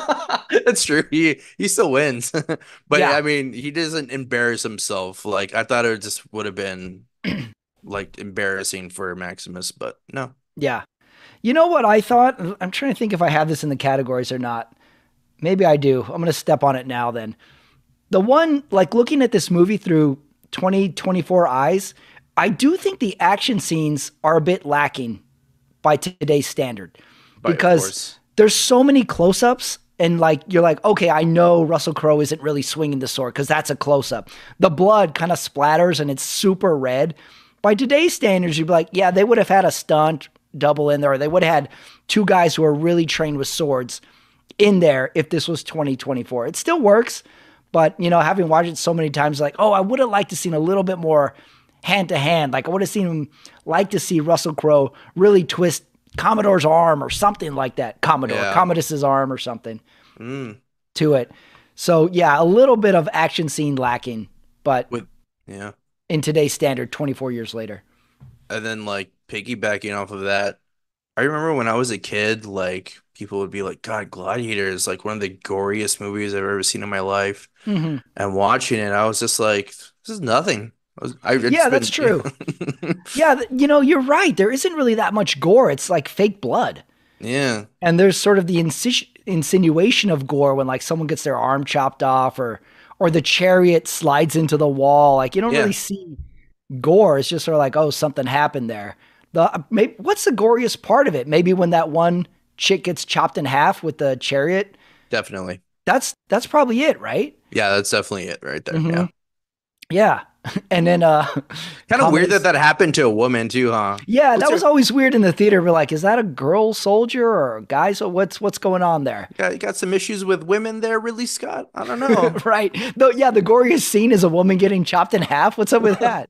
That's true. He he still wins. But Yeah. I mean, he doesn't embarrass himself. Like I thought it just would have been like embarrassing for Maximus, but no. Yeah. You know what I thought? I'm trying to think if I have this in the categories or not. Maybe I do. I'm going to step on it now then. The one, like looking at this movie through twenty twenty-four eyes, I do think the action scenes are a bit lacking by today's standard. But of Because course. there's so many close-ups and like you're like, okay, I know Russell Crowe isn't really swinging the sword because that's a close-up. The blood kind of splatters and it's super red. By today's standards, you'd be like, yeah, they would have had a stunt double in there, or they would have had two guys who are really trained with swords in there if this was twenty twenty-four. It still works, but you know, having watched it so many times, like, oh, I would have liked to seen a little bit more hand to hand. Like I would have seen him like to see Russell Crowe really twist Commodore's arm or something like that. Commodore, Yeah. Commodus's arm or something Mm, to it. So yeah, a little bit of action scene lacking, but with yeah. in today's standard, twenty-four years later. And then like piggybacking off of that, I remember when I was a kid, like people would be like, God, Gladiator is like one of the goriest movies I've ever seen in my life. Mhm. And watching it, I was just like, this is nothing. I was, I, it's Yeah, that's true. Yeah, th- you know, you're right. There isn't really that much gore. It's like fake blood. Yeah. And there's sort of the insi- insinuation of gore when like someone gets their arm chopped off or or the chariot slides into the wall. Like you don't Yeah. really see gore. It's just sort of like, oh, something happened there. The maybe, what's the goriest part of it? Maybe when that one chick gets chopped in half with the chariot. Definitely. That's that's probably it, right? Yeah, that's definitely it right there. Mhm. Yeah. Yeah. And then uh Kind of weird Commodus- that that happened to a woman too, huh? Yeah, What's that was your- always weird in the theater. We're like, is that a girl soldier or a guy? So what's what's going on there? Got, you got some issues with women there, Ridley Scott? I don't know. Right. Though yeah, the goriest scene is a woman getting chopped in half. What's up with that?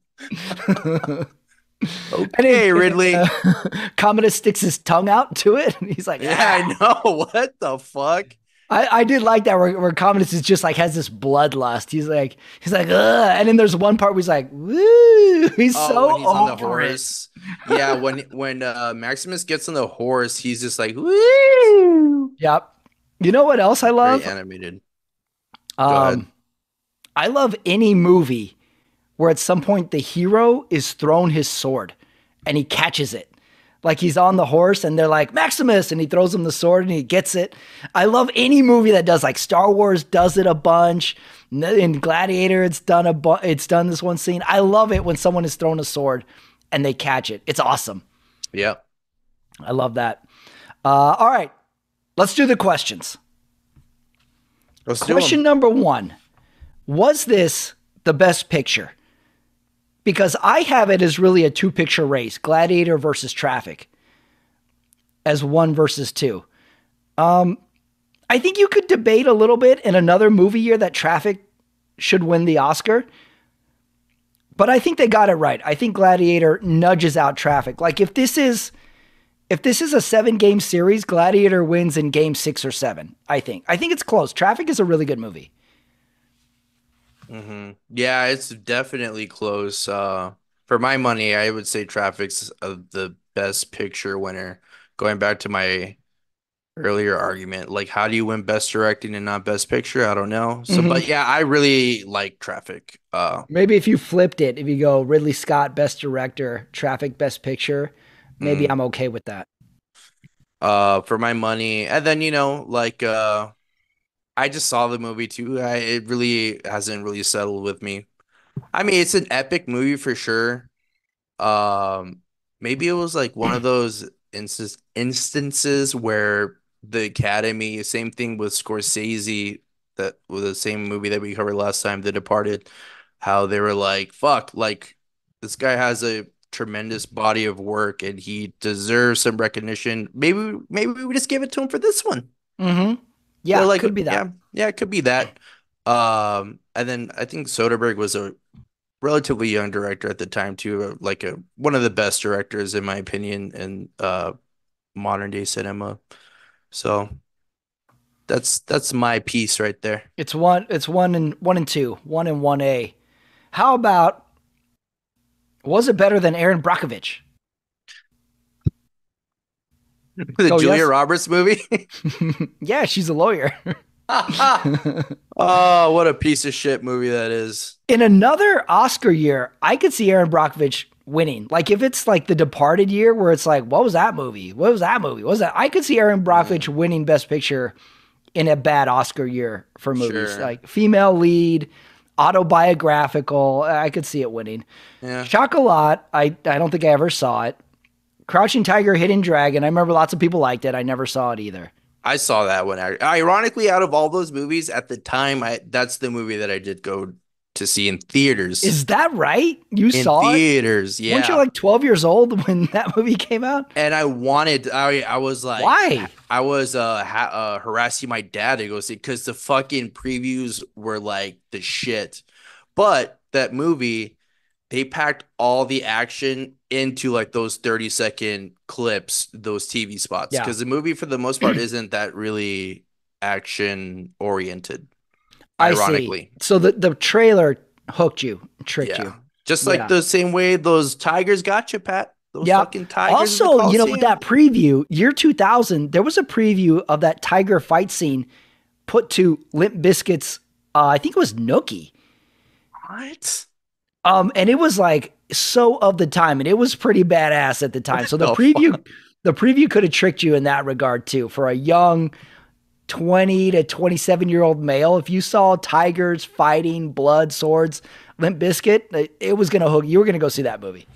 Okay, Ridley. Uh, Commodus sticks his tongue out to it. And he's like, Yeah, "Ah." I know. What the fuck? I, I did like that where, where Commodus is just like has this bloodlust. He's like, he's like, ugh. And then there's one part where he's like, woo. He's Oh, so when he's on the over it. horse. Yeah, when when uh, Maximus gets on the horse, he's just like, woo. Yep. You know what else I love? Very animated. ahead. Um, I love any movie where at some point the hero is thrown his sword and he catches it. Like he's on the horse and they're like, Maximus, and he throws him the sword and he gets it. I love any movie that does, like Star Wars does it a bunch. In Gladiator, it's done a bu- it's done this one scene. I love it when someone is thrown a sword and they catch it. It's awesome. Yeah. I love that. Uh, all right, let's do the questions. Let's do 'em. Question number one. Was this the best picture? Because I have it as really a two picture race, Gladiator versus Traffic, as one versus two. Um, I think you could debate a little bit in another movie year that Traffic should win the Oscar. But I think they got it right. I think Gladiator nudges out Traffic. Like if this is if this is a seven game series, Gladiator wins in game six or seven, I think. I think it's close. Traffic is a really good movie. Mm-hmm. Yeah, it's definitely close. Uh, for my money, I would say Traffic's uh, the best picture winner. Going back to my earlier argument, like how do you win best directing and not best picture? I don't know. So, Mhm. but yeah, I really like Traffic. Uh, Maybe if you flipped it, if you go Ridley Scott, Best Director, Traffic, Best Picture, maybe Mm. I'm okay with that. Uh, for my money, and then you know, like uh, I just saw the movie too. I, it really hasn't really settled with me. I mean, it's an epic movie for sure. Um, maybe it was like one of those instance instances where the Academy, same thing with Scorsese, that was the same movie that we covered last time, The Departed, how they were like, fuck, like this guy has a tremendous body of work and he deserves some recognition. Maybe maybe we just give it to him for this one. Mm-hmm. They're Yeah, like, could be that. yeah, yeah, it could be that. Um, and then I think Soderbergh was a relatively young director at the time too, uh, like a one of the best directors in my opinion in uh modern day cinema. So that's that's my piece right there. It's one. It's one and one and two. One and one A. How about was it better than Aaron Brockovich? The Oh, Julia yes? Roberts movie. Yeah, she's a lawyer. Oh, what a piece of shit movie that is. In another Oscar year, I could see Aaron Brockovich winning. Like if it's like The Departed year, where it's like, what was that movie? What was that movie? What was that? I could see Aaron Brockovich winning Best Picture in a bad Oscar year for movies, Sure. like female lead, autobiographical. I could see it winning. Yeah. Chocolat, I I don't think I ever saw it. Crouching Tiger, Hidden Dragon. I remember lots of people liked it. I never saw it either. I saw that one. Ironically, out of all those movies at the time, I that's the movie that I did go to see in theaters. Is that right? You in saw it? theaters, yeah. Weren't you like twelve years old when that movie came out? And I wanted, I, I was like, Why? I was uh, ha- uh harassing my dad to go see because the fucking previews were like the shit. But that movie, they packed all the action into like those thirty second clips, those T V spots. Yeah. Because the movie, for the most part, isn't that really action oriented. I Ironically. see. So the, the trailer hooked you, tricked Yeah. you. Just like Yeah. the same way those tigers got you, Pat. Those Yeah. fucking tigers. in the Also, you know, with Coliseum. that preview, year two thousand, there was a preview of that tiger fight scene put to Limp Bizkit's, uh, I think it was Nookie. What? Um, and it was like so of the time, and it was pretty badass at the time. So the the preview, fuck? the preview could have tricked you in that regard too. For a young twenty to twenty-seven year old male, if you saw tigers fighting, blood, swords, Limp Bizkit, it, it was gonna hook. You were gonna go see that movie.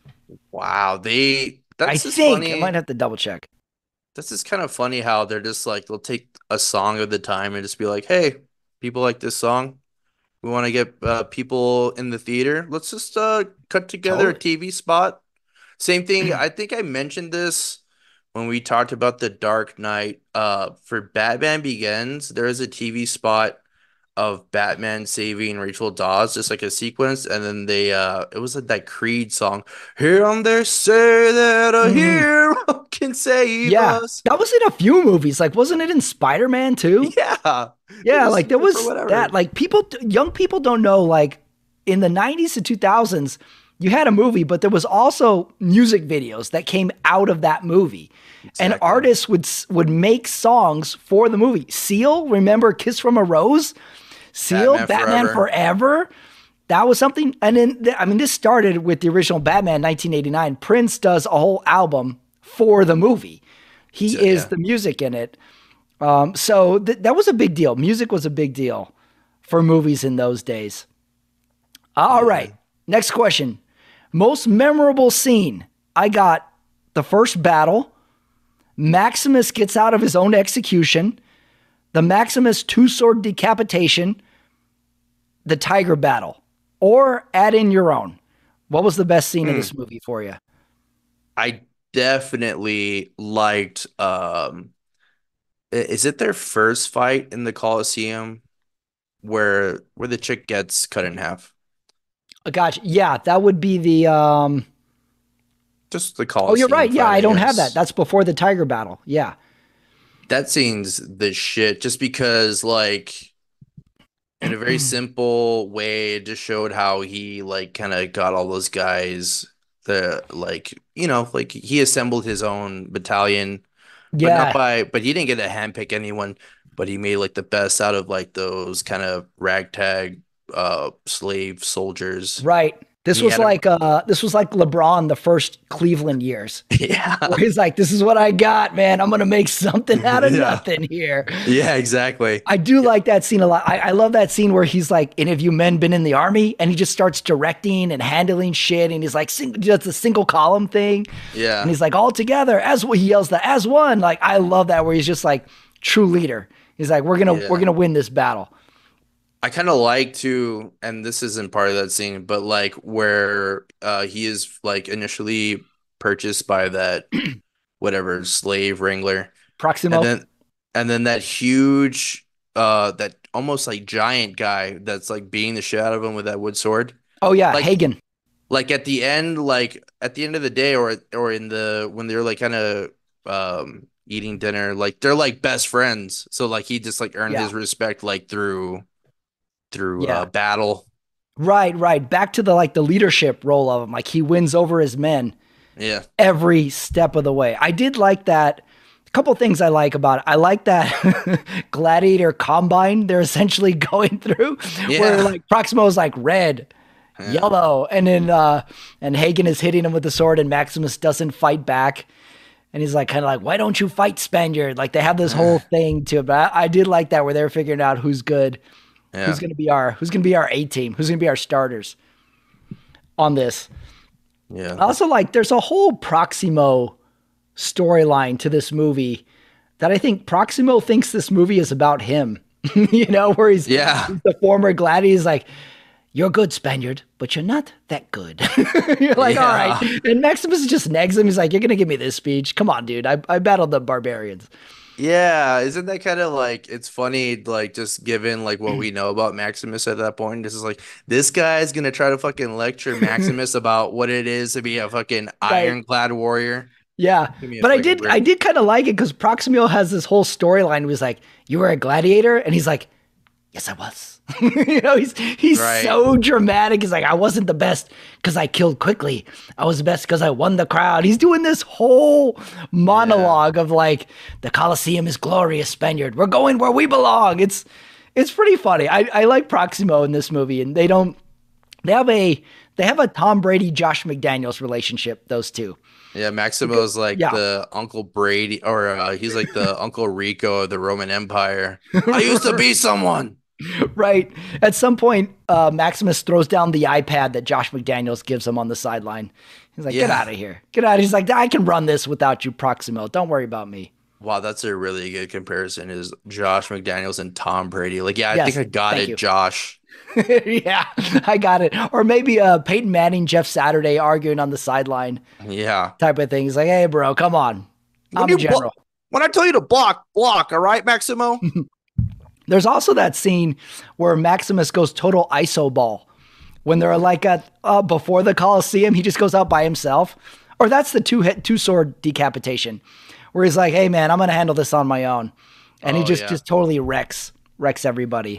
Wow, they. That's I just think funny. I might have to double check. This is kind of funny how they're just like they'll take a song of the time and just be like, "Hey, people like this song. We want to get uh, people in the theater. Let's just uh, cut together a Totally. T V spot." Same thing. I think I mentioned this when we talked about The Dark Knight. Uh, for Batman Begins, there is a T V spot of Batman saving Rachel Dawes, just like a sequence, and then they uh it was like that Creed song. Here on there say that a Mhm. hero can save Yeah, us. that was in a few movies. Like, wasn't it in Spider Man too? Yeah. Yeah, Just like there for was whatever. that. Like people, young people don't know. Like in the nineties to two thousands, you had a movie, but there was also music videos that came out of that movie, and Exactly. artists would s- would make songs for the movie. Seal, remember "Kiss from a Rose"? Seal, Batman Batman, Forever. Forever. That was something. And then, th- I mean, this started with the original Batman, nineteen eighty-nine. Prince does a whole album for the movie. He So, is yeah. the music in it. Um, so th- that was a big deal. Music was a big deal for movies in those days. All right. Next question. Most memorable scene. I got the first battle. Maximus gets out of his own execution. The Maximus two sword decapitation. The tiger battle. Or add in your own. What was the best scene in this movie for you? I definitely liked um i- is it their first fight in the Coliseum where where the chick gets cut in half? Uh, Gotcha. Yeah, that would be the. Um, Just the oh, Coliseum. you're right. Yeah, fight, I don't have guess. that. That's before the tiger battle. Yeah. That scene's the shit just because like in a very simple way it just showed how he like kind of got all those guys the like you know like he assembled his own battalion but Yeah. not by but he didn't get to handpick anyone but he made like the best out of like those kind of ragtag uh slave soldiers Right. This He was had a- like uh this was like LeBron the first Cleveland years. Yeah. Where he's like, this is what I got, man. I'm gonna make something out of Yeah. nothing here. Yeah, exactly. I do like that scene a lot. I, I love that scene where he's like, any of you men been in the army? And he just starts directing and handling shit. And he's like, sing, does the single column thing. Yeah. And he's like, all together, as he yells the as one. Like, I love that where he's just like true leader. He's like, we're gonna Yeah. we're gonna win this battle. I kind of like to, and this isn't part of that scene, but like where uh, he is like initially purchased by that whatever slave wrangler, Proximo. and then and then that huge, uh, that almost like giant guy that's like beating the shit out of him with that wood sword. oh yeah, like- Hagen. Like at the end, like at the end of the day, or or in the when they're like kind of um eating dinner, like they're like best friends. So like he just like earned Yeah. his respect like through through Yeah. uh, battle. Right, right. Back to the like the leadership role of him. Like he wins over his men Yeah. every step of the way. I did like that. A couple things I like about it. I like that gladiator combine they're essentially going through, Yeah. where like Proximo is like red, yellow, and then uh, and Hagen is hitting him with the sword, and Maximus doesn't fight back, and he's like kind of like, why don't you fight, Spaniard? Like they have this whole thing to it. But I, I did like that where they're figuring out who's good, Yeah. who's gonna be our who's gonna be our A team, who's gonna be our starters on this. Yeah. I also like there's a whole Proximo storyline to this movie that I think Proximo thinks this movie is about him. You know, where he's, Yeah. he's the former gladiator. He's like, you're good, Spaniard, but you're not that good. You're like, all Yeah. right. And Maximus just nags him. He's like, you're going to give me this speech. Come on, dude. I, I battled the barbarians. Yeah, isn't that kind of like it's funny, like just given like what we know about Maximus at that point? This is like this guy's gonna try to fucking lecture Maximus about what it is to be a fucking Right. ironclad warrior. Yeah, Give me a but I fucking did, break. I did kind of like it because Proximo has this whole storyline. He was like, "You were a gladiator," and he's like, "Yes, I was." You know, he's he's Right. so dramatic. He's like, "I wasn't the best because I killed quickly. I was the best because I won the crowd." He's doing this whole monologue of like, "The Colosseum is glorious, Spaniard. We're going where we belong." It's it's pretty funny. I I like Proximo in this movie, and they don't. They have a they have a Tom Brady Josh McDaniels relationship. Those two. Yeah, Maximo's like Yeah. the Uncle Brady, or uh, he's like the Uncle Rico of the Roman Empire. I used to be someone. Right. At some point, uh, Maximus throws down the iPad that Josh McDaniels gives him on the sideline. He's like, get Yeah. out of here. Get out. He's like, I can run this without you, Proximo. Don't worry about me. Wow, that's a really good comparison. Is Josh McDaniels and Tom Brady? Like, yeah, I Yes, think I got thank it, you. Josh. Yeah, I got it. Or maybe uh, Peyton Manning, Jeff Saturday arguing on the sideline Yeah. type of thing. He's like, hey, bro, come on. I'm you a general. blo- when I tell you to block, block. All right, Maximo. There's also that scene where Maximus goes total iso ball when they're like at uh, before the Colosseum. He just goes out by himself, or that's the two hit two sword decapitation, where he's like, "Hey man, I'm gonna handle this on my own," and he Oh, just yeah. just totally wrecks wrecks everybody.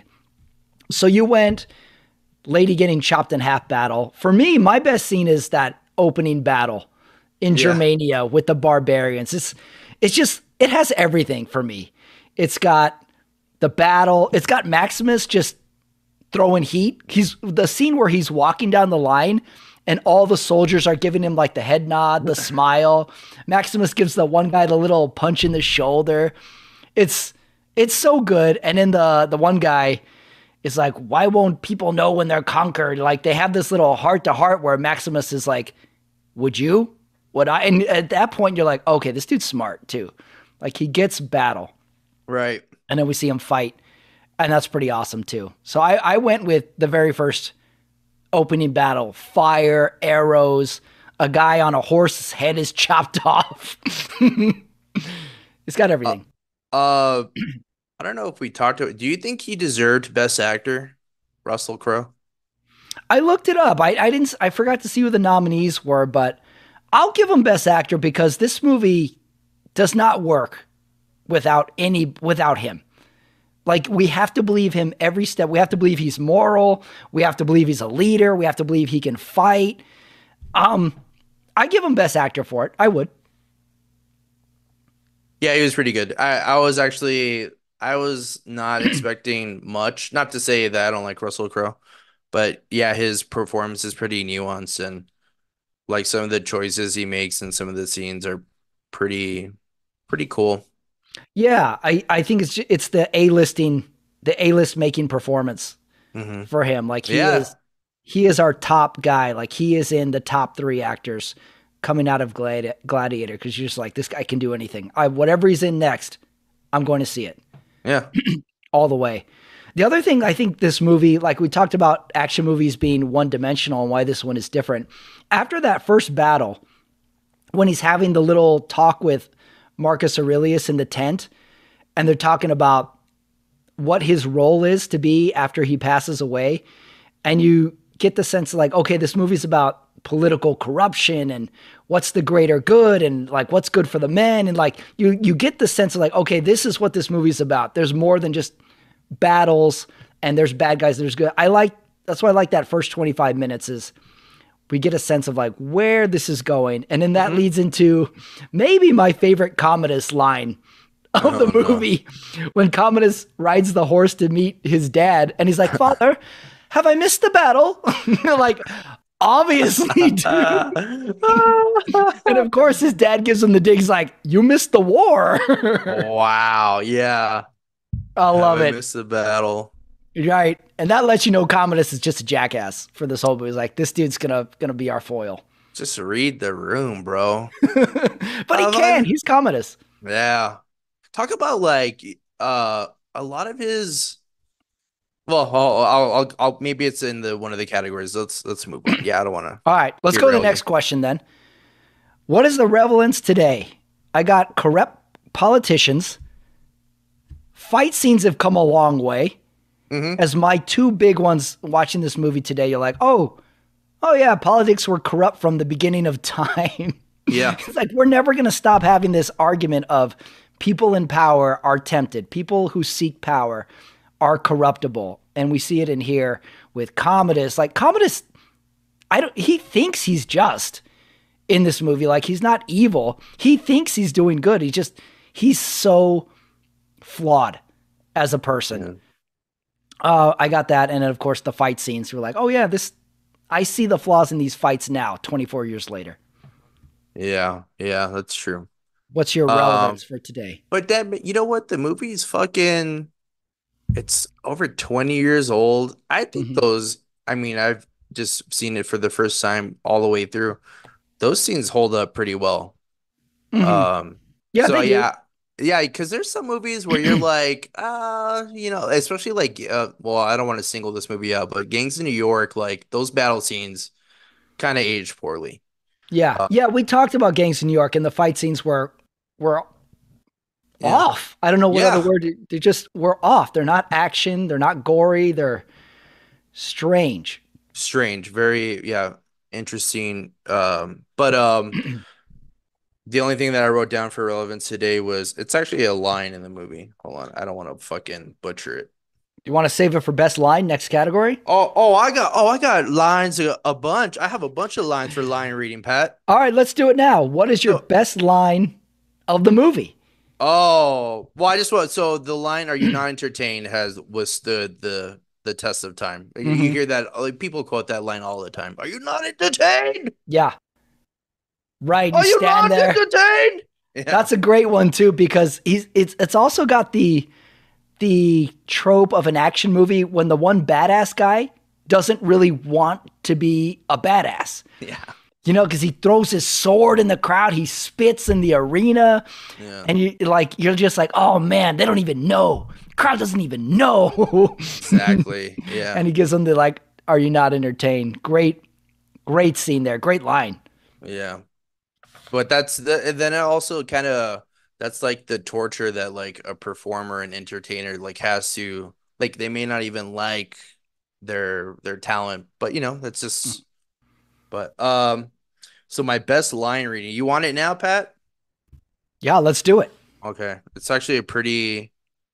So you went lady getting chopped in half battle. For me, my best scene is that opening battle in Yeah. Germania with the barbarians. It's it's just it has everything for me. It's got the battle. It's got Maximus just throwing heat. He's the scene where he's walking down the line and all the soldiers are giving him like the head nod, the smile. Maximus gives the one guy the little punch in the shoulder. It's it's so good. And then the the one guy is like, why won't people know when they're conquered? Like they have this little heart to heart where Maximus is like, would you? Would I? And at that point you're like, okay, this dude's smart too. Like he gets battle. Right. And then we see him fight. And that's pretty awesome too. So I, I went with the very first opening battle, fire, arrows, a guy on a horse's head is chopped off. It's got everything. Uh, I don't know if we talked to it. Do you think he deserved Best Actor, Russell Crowe? I looked it up. I, I didn't, I forgot to see who the nominees were, but I'll give him best actor because this movie does not work without any, without him. Like we have to believe him every step. We have to believe he's moral. We have to believe he's a leader. We have to believe he can fight. Um, I give him best actor for it. I would. Yeah, he was pretty good. I, I was actually I was not expecting much. Not to say that I don't like Russell Crowe, But yeah, his performance is pretty nuanced, and like some of the choices he makes and some of the scenes are pretty pretty cool. Yeah, I, I think it's ju- it's the A listing, the A list making performance Hmm. for him. Like he Yeah. is, he is our top guy. Like he is in the top three actors coming out of Gladi- Gladiator because you're just like this guy can do anything. I whatever he's in next, I'm going to see it Yeah. all the way. The other thing I think this movie, like we talked about action movies being one dimensional and why this one is different. After that first battle, when he's having the little talk with Marcus Aurelius in the tent, and they're talking about what his role is to be after he passes away, and you get the sense of like, okay, this movie's about political corruption and what's the greater good and like what's good for the men, and like you you get the sense of like, okay, this is what this movie's about. There's more than just battles and there's bad guys, there's good. I like that's why I like that first twenty-five minutes is we get a sense of like where this is going. And then that Mm-hmm. leads into maybe my favorite Commodus line of Oh, the no. movie when Commodus rides the horse to meet his dad. And he's like, Father, have I missed the battle? Like, obviously, dude. And of course, his dad gives him the dig. He's like, you missed the war. Wow. Yeah. I love Haven't it. missed the battle. Right. And that lets you know Commodus is just a jackass for this whole movie. He's like, this dude's gonna gonna be our foil. Just read the room, bro. But he I can. love- He's Commodus. Yeah. Talk about like uh a lot of his. Well, I'll, I'll, I'll, I'll maybe it's in the one of the categories. Let's let's move on. Yeah, I don't want to. All right, let's go to the next question then. What is the relevance today? I got corrupt politicians. Fight scenes have come a long way. Mhm. As my two big ones watching this movie today, you're like, oh, oh yeah, politics were corrupt from the beginning of time. Yeah. It's like we're never going to stop having this argument of people in power are tempted. People who seek power are corruptible. And we see it in here with Commodus. Like Commodus, I don't he thinks he's just in this movie. Like he's not evil. He thinks he's doing good. He just he's so flawed as a person. Uh, I got that. And then of course the fight scenes were like, oh yeah, this I see the flaws in these fights now, twenty-four years later. Yeah, yeah, that's true. What's your Um, relevance for today? But that, you know what? The movie's fucking. It's over twenty years old. I think Mhm. those. I mean, I've just seen it for the first time all the way through. Those scenes hold up pretty well. Mhm. Um. Yeah, So they do. yeah, yeah. Because there's some movies where you're like, uh, you know, especially like, uh, well, I don't want to single this movie out, but Gangs of New York, like those battle scenes, kind of aged poorly. Yeah, Uh, yeah. We talked about Gangs in New York, and the fight scenes were were Yeah. off. I don't know what Yeah. other word. They just were off. They're not action. They're not gory. They're strange. Strange, very yeah, interesting. Um, but um, the only thing that I wrote down for relevance today was it's actually a line in the movie. Hold on, I don't want to fucking butcher it. You want to save it for best line next category? Oh, oh, I got, oh, I got lines a, a bunch. I have a bunch of lines for line reading, Pat. All right, let's do it now. What is your Oh. best line of the movie? Oh, well, I just want so the line "Are you not entertained?" has withstood the the test of time. You- You Mhm. hear that? Like people quote that line all the time. Are you not entertained? Yeah. Right. You Are you stand not there. entertained? Yeah. That's a great one too, because he's it's it's also got the the trope of an action movie when the one badass guy doesn't really want to be a badass. yeah. You know, because he throws his sword in the crowd, he spits in the arena, Yeah. and you like you're just like, oh man, they don't even know. The crowd doesn't even know. Exactly. Yeah. And he gives them the like, are you not entertained? Great, great scene there. Great line. Yeah. But that's the and then it also kind of that's like the torture that like a performer and entertainer like has to like they may not even like their their talent, but you know, that's just but um so my best line reading. You want it now, Pat? Yeah, let's do it. Okay. It's actually a pretty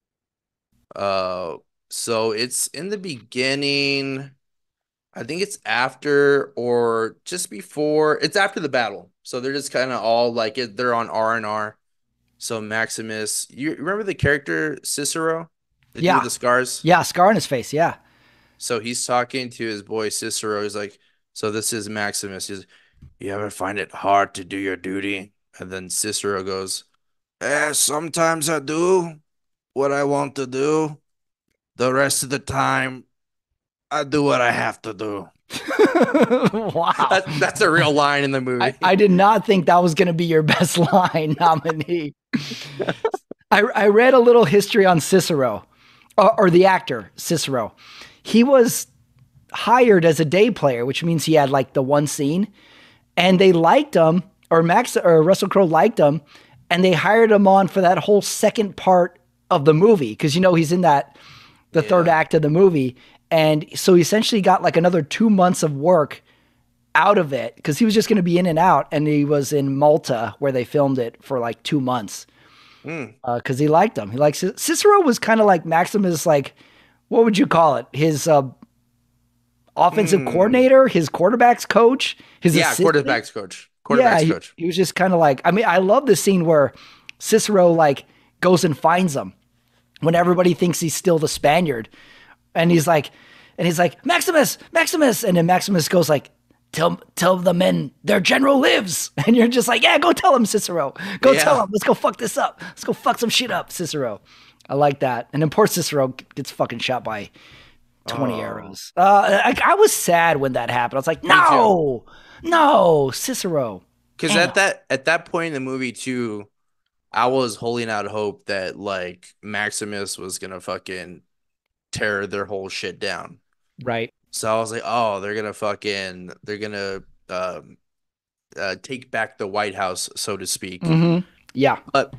uh so it's in the beginning. I think it's after or just before. It's after the battle. So they're just kind of all like it, they're on R and R. So Maximus, you remember the character Cicero? The dude Yeah. with the scars? Yeah, scar on his face. Yeah. So he's talking to his boy Cicero. He's like, so this is Maximus. He's, you ever find it hard to do your duty? And then Cicero goes, eh, sometimes I do what I want to do. The rest of the time, I do what I have to do. Wow. That, that's a real line in the movie. I, I did not think that was going to be your best line nominee. I, I read a little history on Cicero, or, or the actor Cicero. He was hired as a day player, which means he had like the one scene, and they liked him, or Max or Russell Crowe liked him, and they hired him on for that whole second part of the movie because you know he's in that the yeah. third act of the movie, and so he essentially got like another two months of work out of it because he was just going to be in and out, and he was in Malta where they filmed it for like two months because mm. uh, he liked him. He likes Cicero was kind of like Maximus, like what would you call it? His uh, offensive mm. coordinator, his quarterback's coach, his yeah, assistant. quarterback's coach. Quarterback's yeah, coach. He, he was just kind of like, I mean, I love the scene where Cicero like goes and finds him when everybody thinks he's still the Spaniard. And he's like, and he's like, Maximus, Maximus. And then Maximus goes like, tell, tell the men their general lives. And you're just like, yeah, go tell him, Cicero. Go yeah. tell him. Let's go fuck this up. Let's go fuck some shit up, Cicero. I like that. And then poor Cicero gets fucking shot by twenty oh. arrows. Uh, I, I was sad when that happened. I was like, no, no, Cicero. Because at that at that point in the movie too, I was holding out hope that like Maximus was gonna fucking tear their whole shit down. Right. So I was like, oh, they're gonna fucking they're gonna um, uh, take back the White House, so to speak. Mm-hmm. Yeah. But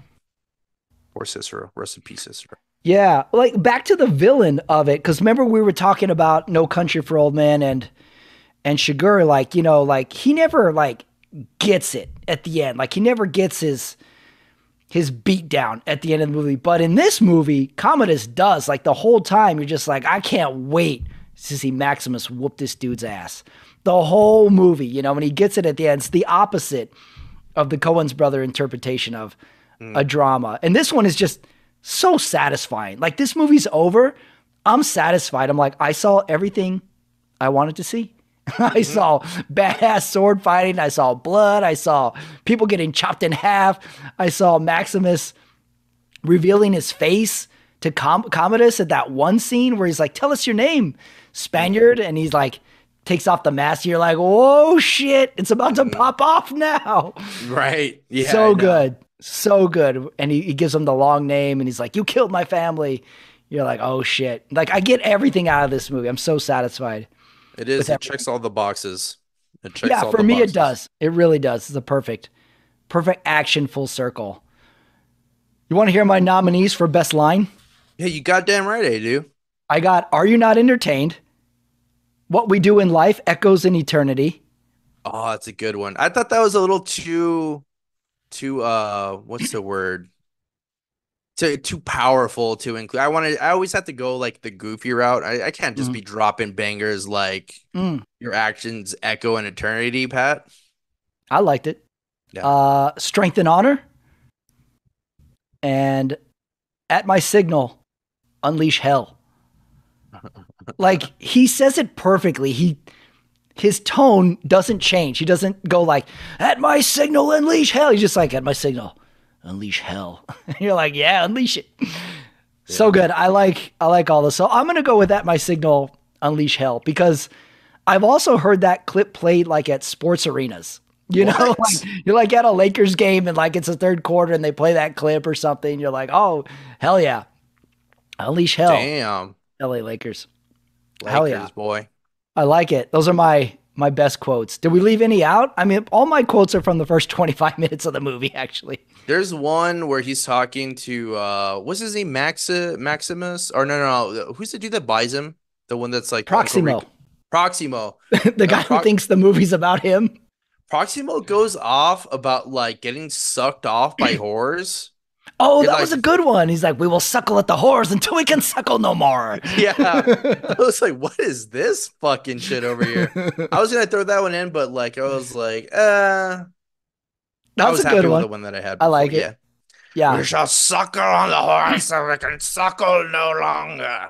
poor Cicero. Rest in peace, Cicero. Yeah, like back to the villain of it, because remember we were talking about No Country for Old Men and and Chigurh, like, you know, like he never like gets it at the end. Like he never gets his his beat down at the end of the movie. But in this movie, Commodus does. Like the whole time you're just like, I can't wait to see Maximus whoop this dude's ass. The whole movie, you know, when he gets it at the end, it's the opposite of the Coen's brother interpretation of mm. a drama. And this one is just so satisfying. Like this movie's over. I'm satisfied. I'm like, I saw everything I wanted to see. I saw badass sword fighting. I saw blood. I saw people getting chopped in half. I saw Maximus revealing his face to Com- Commodus at that one scene where he's like, tell us your name, Spaniard. And he's like, takes off the mask. You're like, whoa, shit. It's about to pop off now. Right. Yeah. So good. So good. And he, he gives him the long name and he's like, you killed my family. You're like, oh shit. Like I get everything out of this movie. I'm so satisfied. It is. It checks all the boxes. It checks yeah, all for the me boxes. it does. It really does. It's a perfect, perfect action full circle. You want to hear my nominees for best line? Yeah, you goddamn right I do. I got Are You Not Entertained? What We Do in Life Echoes in Eternity. Oh, that's a good one. I thought that was a little too, too, uh, what's the word? Too, too powerful to include. I wanted, I always have to go like the goofy route. I, I can't just mm. be dropping bangers like mm. Your Actions Echo in Eternity, Pat. I liked it. Yeah. Uh, Strength and Honor. And At My Signal, Unleash Hell. Like he says it perfectly. He, his tone doesn't change. He doesn't go like, at my signal, unleash hell. He's just like, at my signal, unleash hell. You're like, yeah, unleash it. Yeah. So good. I like, I like all this. So I'm going to go with At My Signal, Unleash Hell, because I've also heard that clip played like at sports arenas. You what? know, like, you're like at a Lakers game and like it's a third quarter and they play that clip or something. You're like, oh, hell yeah. Unleash hell. Damn. L A Lakers. Lakers, hell yeah. boy. I like it. Those are my my best quotes. Did we leave any out? I mean, all my quotes are from the first twenty-five minutes of the movie, actually. There's one where he's talking to, uh, what's his name? Maxi Maximus? Or no, no, no. Who's the dude that buys him? The one that's like Proximo. Proximo. The guy uh, Pro- who thinks the movie's about him. Proximo goes off about like getting sucked off by whores. Oh, You're that like, was a good one. He's like, we will suckle at the whores until we can suckle no more. Yeah. I was like, what is this fucking shit over here? I was going to throw that one in, but like, I was like, uh. That was, was a happy good one. With the one that I had before. I like it. Yeah. yeah. We shall suckle on the horse so we can suckle no longer.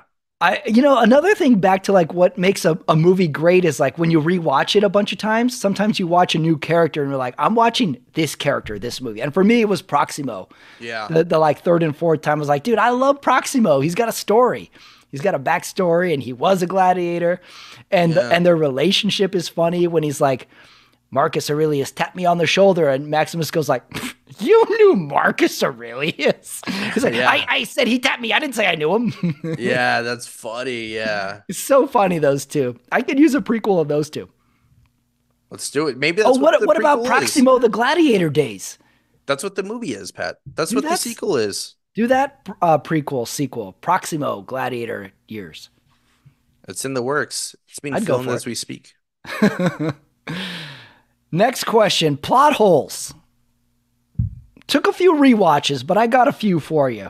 I, you know, another thing back to like what makes a, a movie great is like when you rewatch it a bunch of times, sometimes you watch a new character and you're like, I'm watching this character, this movie. And for me, it was Proximo. Yeah. The, the like third and fourth time I was like, dude, I love Proximo. He's got a story. He's got a backstory and he was a gladiator. And, Yeah. the, and their relationship is funny when he's like, Marcus Aurelius tapped me on the shoulder, and Maximus goes like, you knew Marcus Aurelius? He's like, Yeah. I, I said he tapped me. I didn't say I knew him. Yeah, that's funny. Yeah. It's so funny, those two. I could use a prequel of those two. Let's do it. Maybe that's Oh, what the what about prequel is. Proximo the Gladiator Days? That's what the movie is, Pat. That's Dude, what that's- the sequel is. Do that uh, prequel, sequel, Proximo Gladiator Years. It's in the works. It's being I'd go filmed for as it. we speak. Next question, plot holes. Took a few rewatches, but I got a few for you.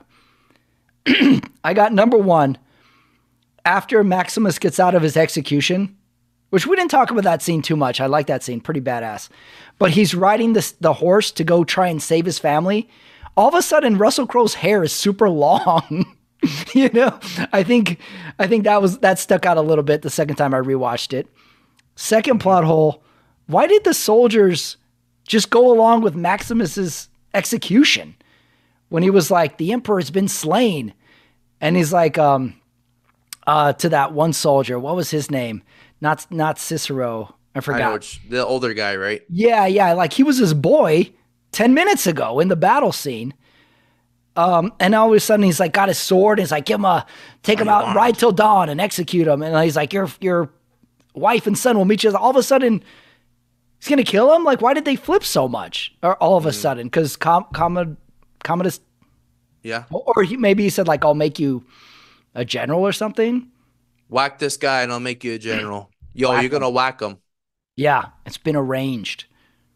I got number one, after Maximus gets out of his execution, which we didn't talk about that scene too much. I like that scene, pretty badass. But he's riding this, the horse to go try and save his family. All of a sudden, Russell Crowe's hair is super long. You know, I think I think that was that stuck out a little bit the second time I rewatched it. Second plot hole, why did the soldiers just go along with Maximus's execution when he was like, the emperor's been slain? And he's like, um, uh, to that one soldier, what was his name? Not, not Cicero. I I forgot. know which, the older guy, right? Yeah. Yeah. Like he was his boy ten minutes ago in the battle scene. Um, and all of a sudden he's like got his sword and he's like, give him a, take him out and ride till dawn and execute him. And he's like, your, your wife and son will meet you. All of a sudden he's going to kill him. Like, why did they flip so much? Or all of a sudden? Cause Com- Com- Commodus, Yeah. or he, maybe he said like, I'll make you a general or something. Whack this guy and I'll make you a general. Yo, Whack you're going to whack him. Yeah. It's been arranged.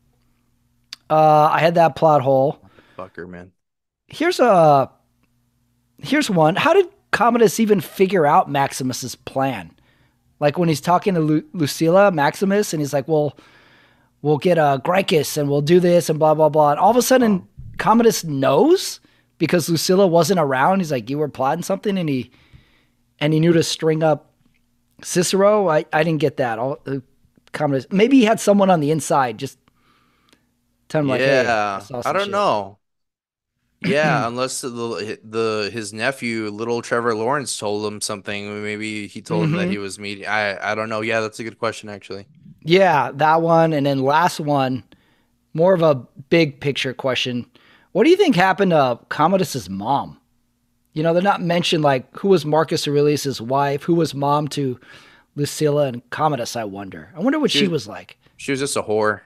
Uh, I had that plot hole. Fucker, man. Here's a here's one. How did Commodus even figure out Maximus's plan? Like when he's talking to Lu- Lucilla, Maximus, and he's like, "Well, we'll get a Gracchus and we'll do this and blah blah blah." And all of a sudden, Commodus knows because Lucilla wasn't around. He's like, "You were plotting something," and he and he knew to string up Cicero. I, I didn't get that. All uh, Commodus, maybe he had someone on the inside just tell him like, "Hey, Yeah. saw I some don't shit." know. Yeah, unless the the his nephew, little Trevor Lawrence, told him something. Maybe he told him Mm-hmm. that he was meeting. I I don't know. Yeah, that's a good question, actually. Yeah, that one. And then last one, more of a big picture question. What do you think happened to Commodus's mom? You know, they're not mentioned like who was Marcus Aurelius's wife, who was mom to Lucilla and Commodus, I wonder. I wonder what she She- was like. She was just a whore.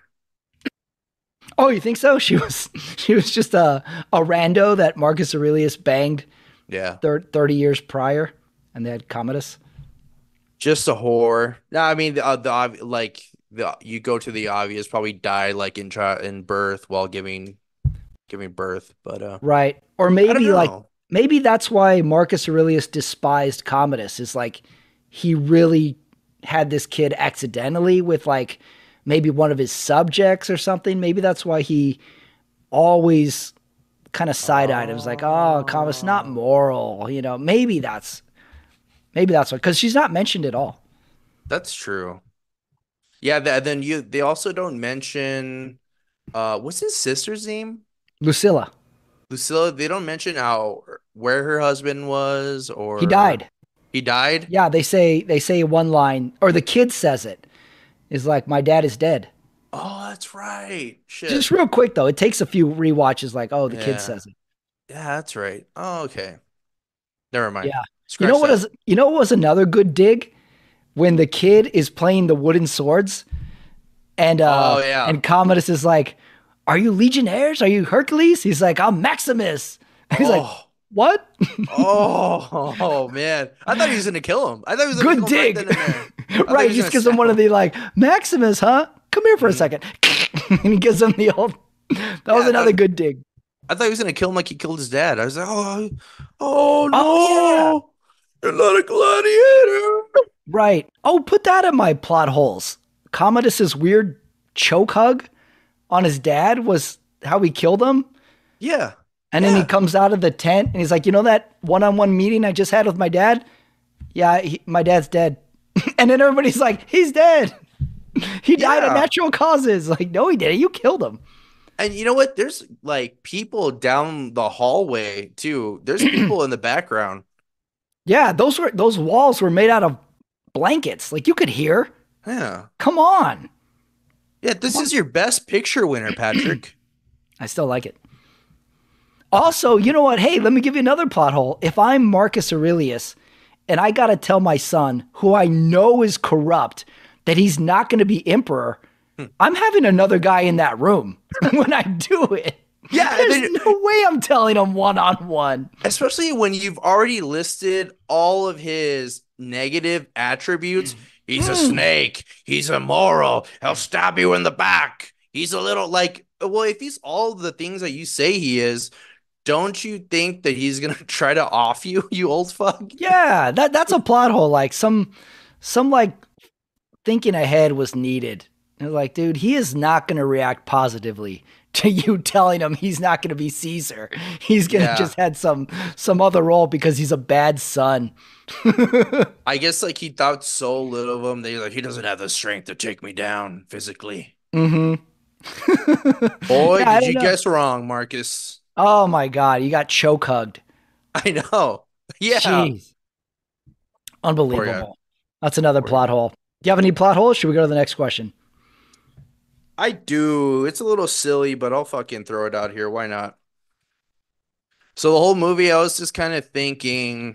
Oh, you think so? She was she was just a, a rando that Marcus Aurelius banged Yeah, thir- thirty years prior, and they had Commodus. just a whore. No, I mean the, uh, the ob- like the you go to the obvious, probably died like in tri- in birth while giving giving birth, but uh, Right. Or I don't maybe like know. maybe that's why Marcus Aurelius despised Commodus, is like he really had this kid accidentally with like maybe one of his subjects or something. Maybe that's why he always kind of side-eyed him. It was like, oh, Commodus not moral, you know. Maybe that's maybe that's what, because she's not mentioned at all. That's true. Yeah, th- then you they also don't mention uh what's his sister's name? Lucilla, Lucilla. They don't mention how where her husband was or he died. He died? Yeah, they say they say one line, or the kid says it, is like, my dad is dead. Oh, that's right. Shit. Just real quick though, it takes a few rewatches. Like, oh, the Yeah. kid says it. Yeah, that's right. Oh, okay. Never mind. Yeah. Scratch You know what that. is? You know what was another good dig? When the kid is playing the wooden swords, and uh, Oh, yeah. and Commodus is like, "Are you Legionnaires? Are you Hercules?" He's like, "I'm Maximus." He's like, Oh. "What?" Oh, oh man. I thought he was gonna kill him. I thought he was gonna Good kill him dig. right then and there. I thought Right? he He was just gives gonna him one of stab the like, "Maximus, huh? Come here for a second," and he gives him the old. That was Yeah, another that- good dig. I thought he was gonna kill him like he killed his dad. I was like, oh, oh no, Oh, you're not a gladiator. Right. Oh, put that in my plot holes. Commodus's weird choke hug on his dad was how he killed him. Yeah, And then he Yeah. comes out of the tent and he's like, you know that one-on-one meeting I just had with my dad? yeah, he, my dad's dead. And then everybody's like, he's dead. He died Yeah. of natural causes. Like, no, he didn't. You killed him. And you know what? There's like people down the hallway too. There's people in the background. Yeah, those were those walls were made out of blankets. Like, you could hear. Yeah. Come on. Yeah, this is your best picture winner, Patrick. I still like it. Also, you know what? Hey, let me give you another plot hole. If I'm Marcus Aurelius and I got to tell my son, who I know is corrupt, that he's not going to be emperor, hmm. I'm having another guy in that room when I do it. Yeah, There's then, no way I'm telling him one-on-one. Especially when you've already listed all of his negative attributes. He's a snake. He's immoral. He'll stab you in the back. He's a little like, well, if he's all the things that you say he is, don't you think that he's going to try to off you, you old fuck? Yeah, that that's a plot hole. Like some, some like thinking ahead was needed. Like, dude, he is not going to react positively to you telling him he's not going to be Caesar. He's going to Yeah. just had some some other role because he's a bad son. I guess like he thought so little of him that he's like, he doesn't have the strength to take me down physically. Mm-hmm. Boy, Yeah, I did don't you know. guess wrong, Marcus. Oh my God, you got choke hugged. I know. Yeah. Jeez. Poor Unbelievable. That's another plot hole. Do you have any plot holes? Should we go to the next question? I do. It's a little silly, but I'll fucking throw it out here. Why not? So the whole movie, I was just kind of thinking,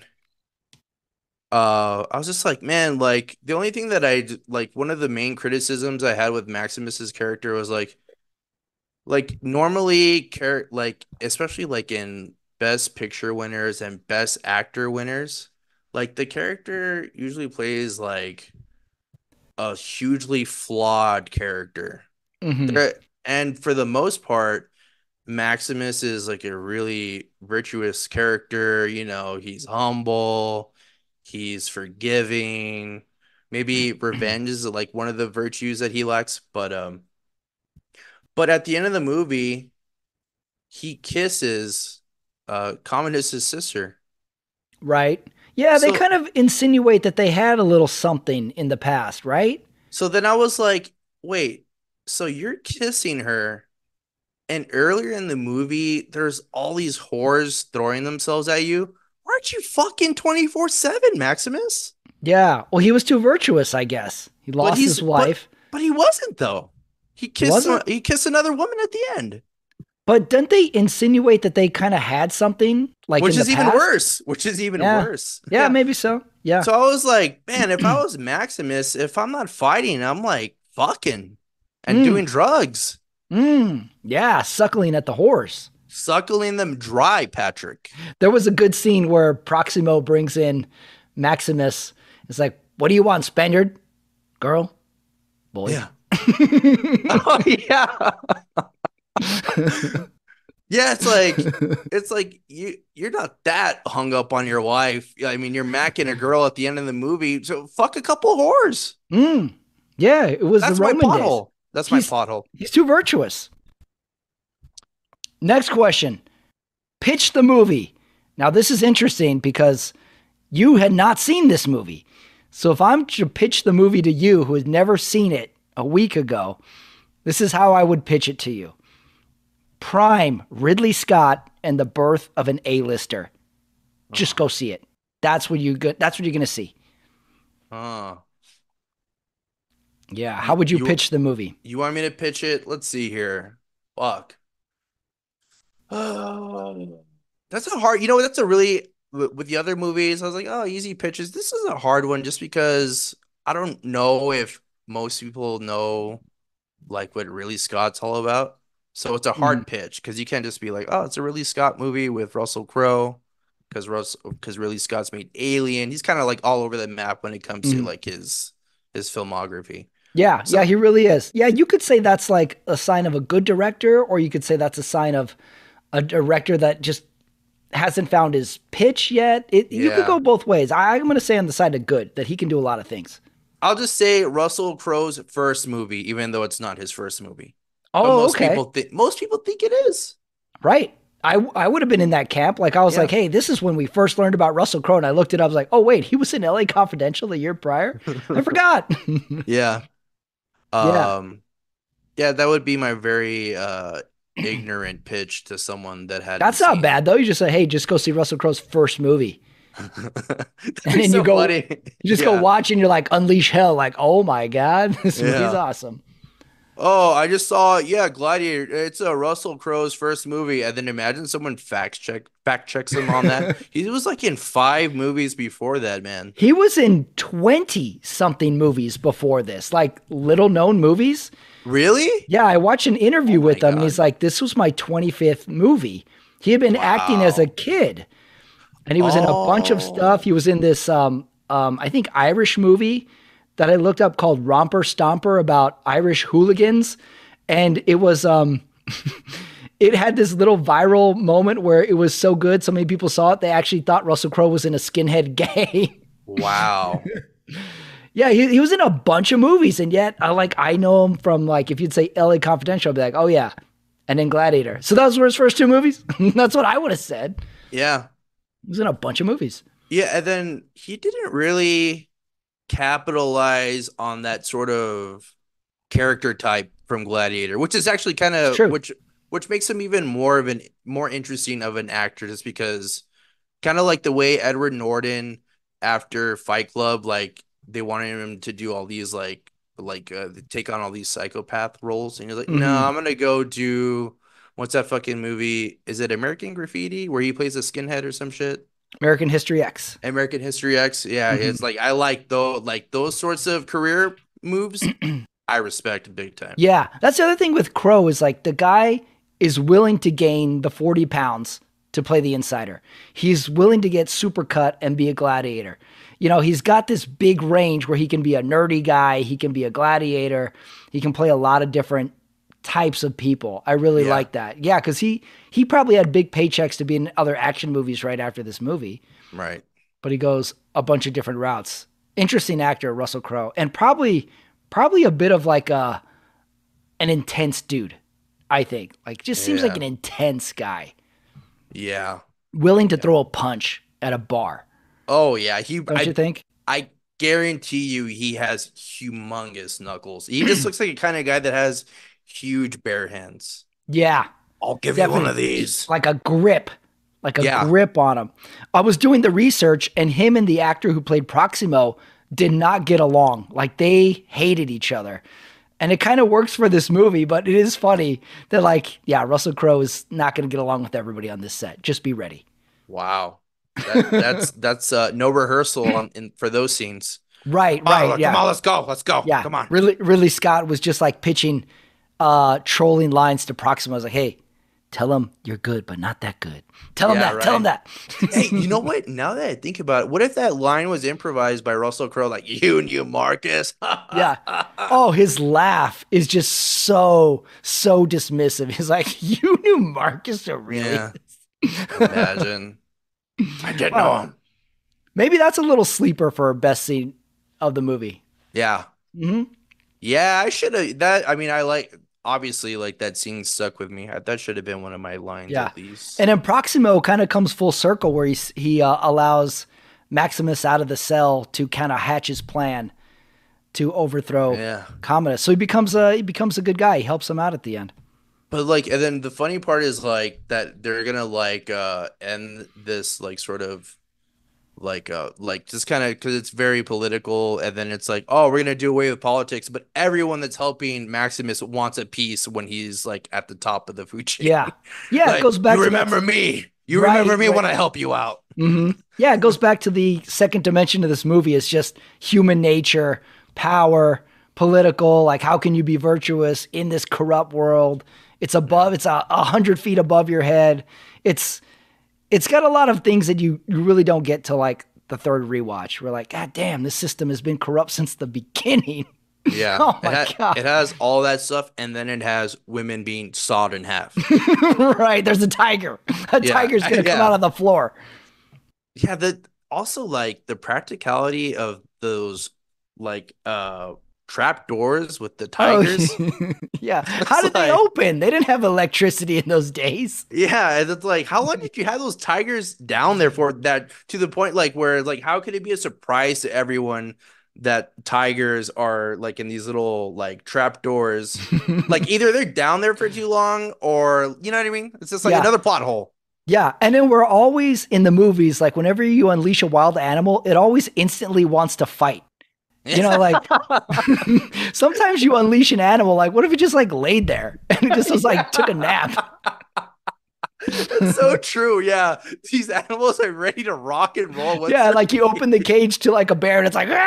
uh, I was just like, man, like the only thing that I d- like, one of the main criticisms I had with Maximus's character was like, like normally, char- like especially like in Best Picture winners and Best Actor winners, like the character usually plays like a hugely flawed character. Mhm. There- and for the most part, Maximus is like a really virtuous character. You know, he's humble, he's forgiving. Maybe revenge is like one of the virtues that he lacks, but um, but at the end of the movie, he kisses uh Commodus's sister. Right? Yeah, they So- kind of insinuate that they had a little something in the past, right? So then I was like, wait, so you're kissing her, and earlier in the movie, there's all these whores throwing themselves at you. Aren't you fucking twenty-four seven, Maximus? Yeah. Well, he was too virtuous, I guess. He But lost he's- his wife. But he wasn't, though. He kissed wasn't? he kissed another woman at the end, But didn't they insinuate that they kind of had something like which in is the even past? worse. Which is even Yeah. worse. Yeah, maybe so. Yeah. So I was like, man, if I was Maximus, if I'm not fighting, I'm like fucking and Mm. doing drugs, Mm, yeah, suckling at the horse. suckling them dry, Patrick. There was a good scene where Proximo brings in Maximus. It's like, what do you want, Spaniard? Girl? Boy? Yeah. Oh yeah. Yeah, it's like it's like you you're not that hung up on your wife. I mean, you're macking a girl at the end of the movie, so fuck a couple of whores. Mm, yeah, it was That's the my Roman plot days. hole. That's my He's- plot hole. He's too virtuous. Next question. Pitch the movie. Now, this is interesting because you had not seen this movie. So if I'm to pitch the movie to you who has never seen it a week ago, this is how I would pitch it to you. Prime Ridley Scott and the birth of an A-lister. Just go see it. That's what you go, that's what you're going to see. Oh. Yeah, how would you, You- pitch the movie? You want me to pitch it? Let's see here. Fuck. Oh, that's a hard, you know, that's a really, with with the other movies, I was like, oh, easy pitches. This is a hard one just because I don't know if most people know like what Ridley Scott's all about. So it's a hard pitch because you can't just be like, oh, it's a Ridley Scott movie with Russell Crowe because Russell because Ridley Scott's made Alien. He's kind of like all over the map when it comes to Mhm. like his his filmography. Yeah, So- yeah, he really is. Yeah, you could say that's like a sign of a good director, or you could say that's a sign of a director that just hasn't found his pitch yet. It, You could Yeah. go both ways. I, I'm going to say on the side of good, that he can do a lot of things. I'll just say Russell Crowe's first movie, even though it's not his first movie. But Oh, most okay. people think most people think it is. Right. I, I would have been in that camp. Like, I was Yeah. like, hey, this is when we first learned about Russell Crowe. And I looked it up. I was like, oh, wait, he was in L A Confidential the year prior? I forgot. Yeah. Yeah. Um, yeah, that would be my very uh ignorant pitch to someone that had. That's not bad, though. You just say, hey, just go see Russell Crowe's first movie. And then you go- funny. You just Yeah. go watch and you're like, unleash hell. Like, oh, my God, this Yeah. movie's awesome. Oh, I just saw, yeah, Gladiator. It's a Russell Crowe's first movie, and then imagine someone fact check fact checks him on that. He was like in five movies before that, man. He was in twenty-something movies before this, like little-known movies. Really? Yeah, I watched an interview Oh my with him, and God. he's like, this was my twenty-fifth movie. He had been acting as a kid, and he was in a bunch of Oh. stuff. He was in this, um, um, I think, Irish movie that I looked up called Romper Stomper about Irish hooligans. And it was, um, it had this little viral moment where it was so good. So many people saw it. They actually thought Russell Crowe was in a skinhead gang. Wow. Yeah, he, he was in a bunch of movies, and yet I like I know him from like if you'd say L A Confidential, I'd be like, oh yeah, and then Gladiator. So those were his first two movies. That's what I would have said. Yeah. He was in a bunch of movies. Yeah, and then he didn't really capitalize on that sort of character type from Gladiator, which is actually kind of True. which which makes him even more of an more interesting of an actor, just because kind of like the way Edward Norton after Fight Club, like they wanted him to do all these like like uh, take on all these psychopath roles, and you're like, no, Mhm. I'm gonna go do what's that fucking movie? Is it American Graffiti where he plays a skinhead or some shit? American History X. American History X. Yeah, Mhm. it's like I like those like those sorts of career moves. I respect big time. Yeah, that's the other thing with Crow is like the guy is willing to gain the forty pounds to play the insider. He's willing to get super cut and be a gladiator. You know, he's got this big range where he can be a nerdy guy, he can be a gladiator, he can play a lot of different types of people. I really Yeah. like that. Yeah, because he he probably had big paychecks to be in other action movies right after this movie, Right. but he goes a bunch of different routes. Interesting actor, Russell Crowe, and probably probably a bit of like a an intense dude. I think like just seems like Yeah. an intense guy, Yeah. willing to throw a punch at a bar. Oh yeah. He. Don't I, you think? I guarantee you, he has humongous knuckles. He just looks like a kind of guy that has huge bare hands. Yeah, I'll give Definitely. you one of these. like a grip, like a Yeah. grip on him. I was doing the research, and him and the actor who played Proximo did not get along. Like they hated each other. And it kind of works for this movie, but it is funny that like, yeah, Russell Crowe is not going to get along with everybody on this set. Just be ready. Wow. That, that's that's uh, no rehearsal on, in, for those scenes. Right, Oh, right, yeah. Come on, let's go. Let's go. Yeah, Come on. Ridley, Ridley Scott was just like pitching uh, trolling lines to Proximo. I was like, hey, tell him you're good, but not that good. Tell him Yeah, that. Tell him right. that. Hey, you know what? Now that I think about it, what if that line was improvised by Russell Crowe, like you knew Marcus? Yeah. Oh, his laugh is just so, so dismissive. He's like, you knew Marcus Aurelius. Yeah. Imagine. I didn't know Wow. him. Maybe that's a little sleeper for best scene of the movie. Yeah. hmm Yeah, I should have that. I mean, I like obviously like that scene stuck with me. That should have been one of my lines Yeah. at least. And then Proximo kind of comes full circle where he's, he uh, allows Maximus out of the cell to kind of hatch his plan to overthrow Yeah. Commodus. So he becomes a he becomes a good guy. He helps him out at the end. But like, and then the funny part is like that they're gonna like uh end this like sort of like uh like just kind of because it's very political, and then it's like, oh, we're gonna do away with politics, but everyone that's helping Maximus wants a piece when he's like at the top of the food chain. Yeah. Yeah, Like, it goes back you to remember me. You Right, remember me right. when I help you out. hmm Yeah, it goes back to the second dimension of this movie. It's just human nature, power, political. Like, how can you be virtuous in this corrupt world? It's above. It's a, a hundred feet above your head. It's it's got a lot of things that you, you really don't get to like the third rewatch. We're like, God damn, this system has been corrupt since the beginning. Yeah. Oh my it, ha- God. it has all that stuff, and then it has women being sawed in half. Right? There's a tiger. A Yeah, tiger's gonna come yeah. out on the floor. Yeah, the also like the practicality of those like uh trap doors with the Oh, tigers. yeah. How did they like- open? They didn't have electricity in those days. Yeah, and it's like, how long did you have those tigers down there for that to the point like where like how could it be a surprise to everyone that tigers are like in these little like trap doors? Like either they're down there for too long or you know what I mean? It's just like Yeah. another plot hole. Yeah, and then we're always in the movies, like whenever you unleash a wild animal, it always instantly wants to fight. You know, like sometimes you unleash an animal, like what if it just like laid there and it just was like took a nap? That's so true. Yeah. These animals are ready to rock and roll. What's Yeah, their- like you open the cage to like a bear and it's like,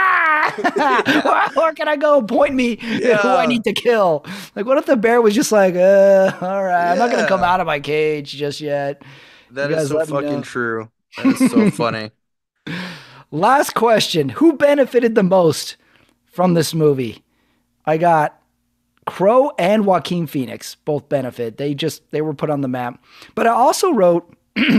ah! Where can I go? Point me who I Yeah. need to kill. Like, what if the bear was just like, uh, all right, I'm not gonna come Yeah. out of my cage just yet. That You is guys so let me know. fucking true. That is so funny. Last question. Who benefited the most from this movie? I got Crow and Joaquin Phoenix both benefit. They just, they were put on the map. But I also wrote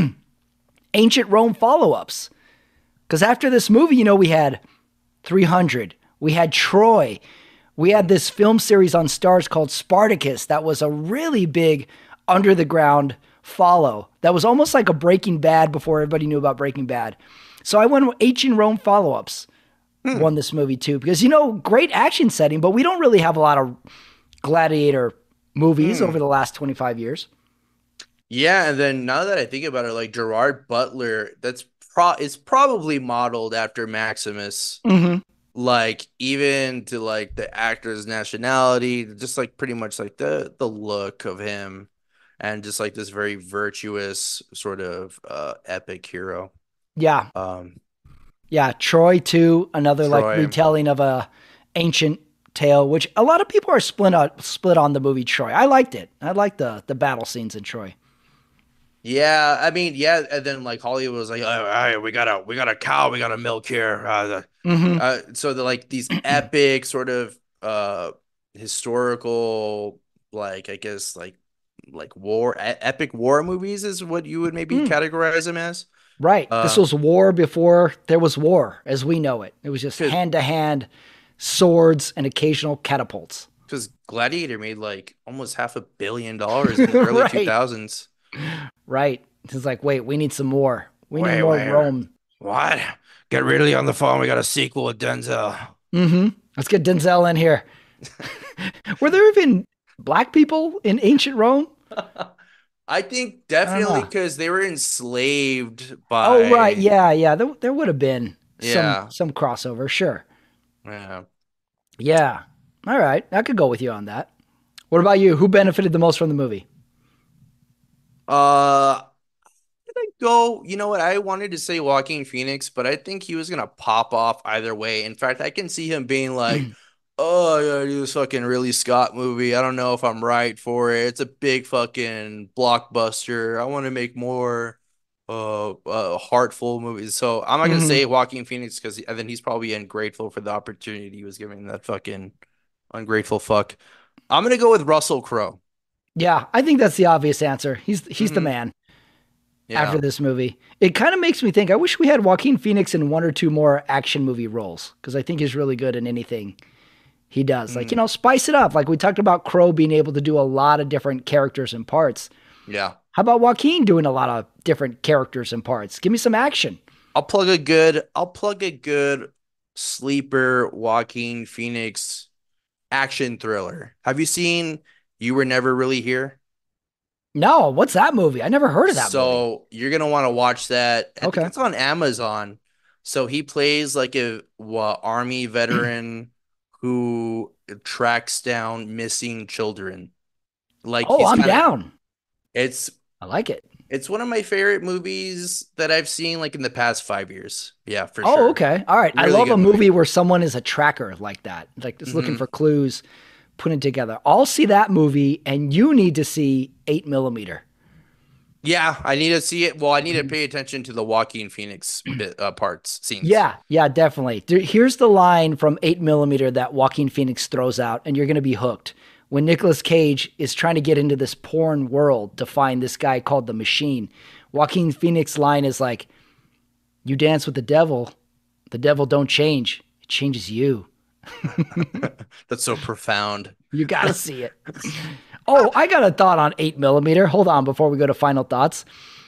Ancient Rome follow-ups. Because after this movie, you know, we had three hundred. We had Troy. We had this film series on Stars called Spartacus. That was a really big under-the-ground follow. That was almost like a Breaking Bad before everybody knew about Breaking Bad. So I went with Ancient Rome follow-ups. Won this movie too. Because, you know, great action setting, but we don't really have a lot of gladiator movies over the last twenty-five years. Yeah, and then now that I think about it, like Gerard Butler, that's pro is probably modeled after Maximus. Mm-hmm. Like even to like the actor's nationality, just like pretty much like the the look of him, and just like this very virtuous sort of uh epic hero. Yeah. Um, Yeah. Troy too. Another like Troy. retelling of a ancient tale, which a lot of people are split on, split on the movie Troy. I liked it. I liked the the battle scenes in Troy. yeah, I mean, yeah, and then like Hollywood was like, oh, hey, we got a we got a cow, we got a milk here. Uh, the, Mm-hmm. uh, so the like these epic sort of uh historical, like I guess like like war e- epic war movies is what you would maybe Mm. categorize them as. Right. this Uh, was war before there was war as we know it. It was just Good. hand to hand swords and occasional catapults. Because Gladiator made like almost half a billion dollars in the early Right. two thousands. Right. It's like, wait, we need some more. We Wait, need more wait. Rome. What? Get Ridley on the phone. We got a sequel with Denzel. Mm-hmm. Let's get Denzel in here. Were there even black people in ancient Rome? I think definitely know. because they were enslaved by. Oh, right. Yeah, yeah. There, there would have been Yeah. some some crossover. Sure. Yeah. Yeah. All right. I could go with you on that. What about you? Who benefited the most from the movie? Uh, I'm gonna go. You know what? I wanted to say Joaquin Phoenix, but I think he was gonna pop off either way. In fact, I can see him being like, "Oh, I gotta do this fucking Ridley Scott movie. I don't know if I'm right for it. It's a big fucking blockbuster. I want to make more uh, uh heartful movies." So I'm not gonna Mhm. say Joaquin Phoenix because and then he's probably ungrateful for the opportunity he was given. That fucking ungrateful fuck. I'm gonna go with Russell Crowe. Yeah, I think that's the obvious answer. He's he's the Mhm. man Yeah. after this movie. It kind of makes me think I wish we had Joaquin Phoenix in one or two more action movie roles because I think he's really good in anything he does. Like, you know, spice it up. Like we talked about Crow being able to do a lot of different characters and parts. Yeah. How about Joaquin doing a lot of different characters and parts? Give me some action. I'll plug a good I'll plug a good sleeper Joaquin Phoenix action thriller. Have you seen You Were Never Really Here? No, what's that movie? I never heard of that movie. So you're gonna want to watch that. I think Okay. it's on Amazon. So he plays like a wa- army veteran who tracks down missing children. Like Oh, he's I'm kinda- down. It's I like it. it's one of my favorite movies that I've seen like in the past five years. Yeah, for Oh, sure. okay. All right. I Really love good a movie, movie. where someone is a tracker like that, like just looking Mhm. for clues, putting it together. I'll see that movie, and you need to see Eight Millimeter. Yeah, I need to see it. Well, I need to pay attention to the Joaquin Phoenix bit, uh, parts scenes. Yeah, yeah, definitely. There- Here's the line from Eight Millimeter that Joaquin Phoenix throws out, and you're going to be hooked. When Nicolas Cage is trying to get into this porn world to find this guy called the Machine, Joaquin Phoenix line is like, "You dance with the devil, the devil don't change. It changes you. That's so profound. You got to see it. Oh, I got a thought on eight millimeter. Hold on before we go to final thoughts.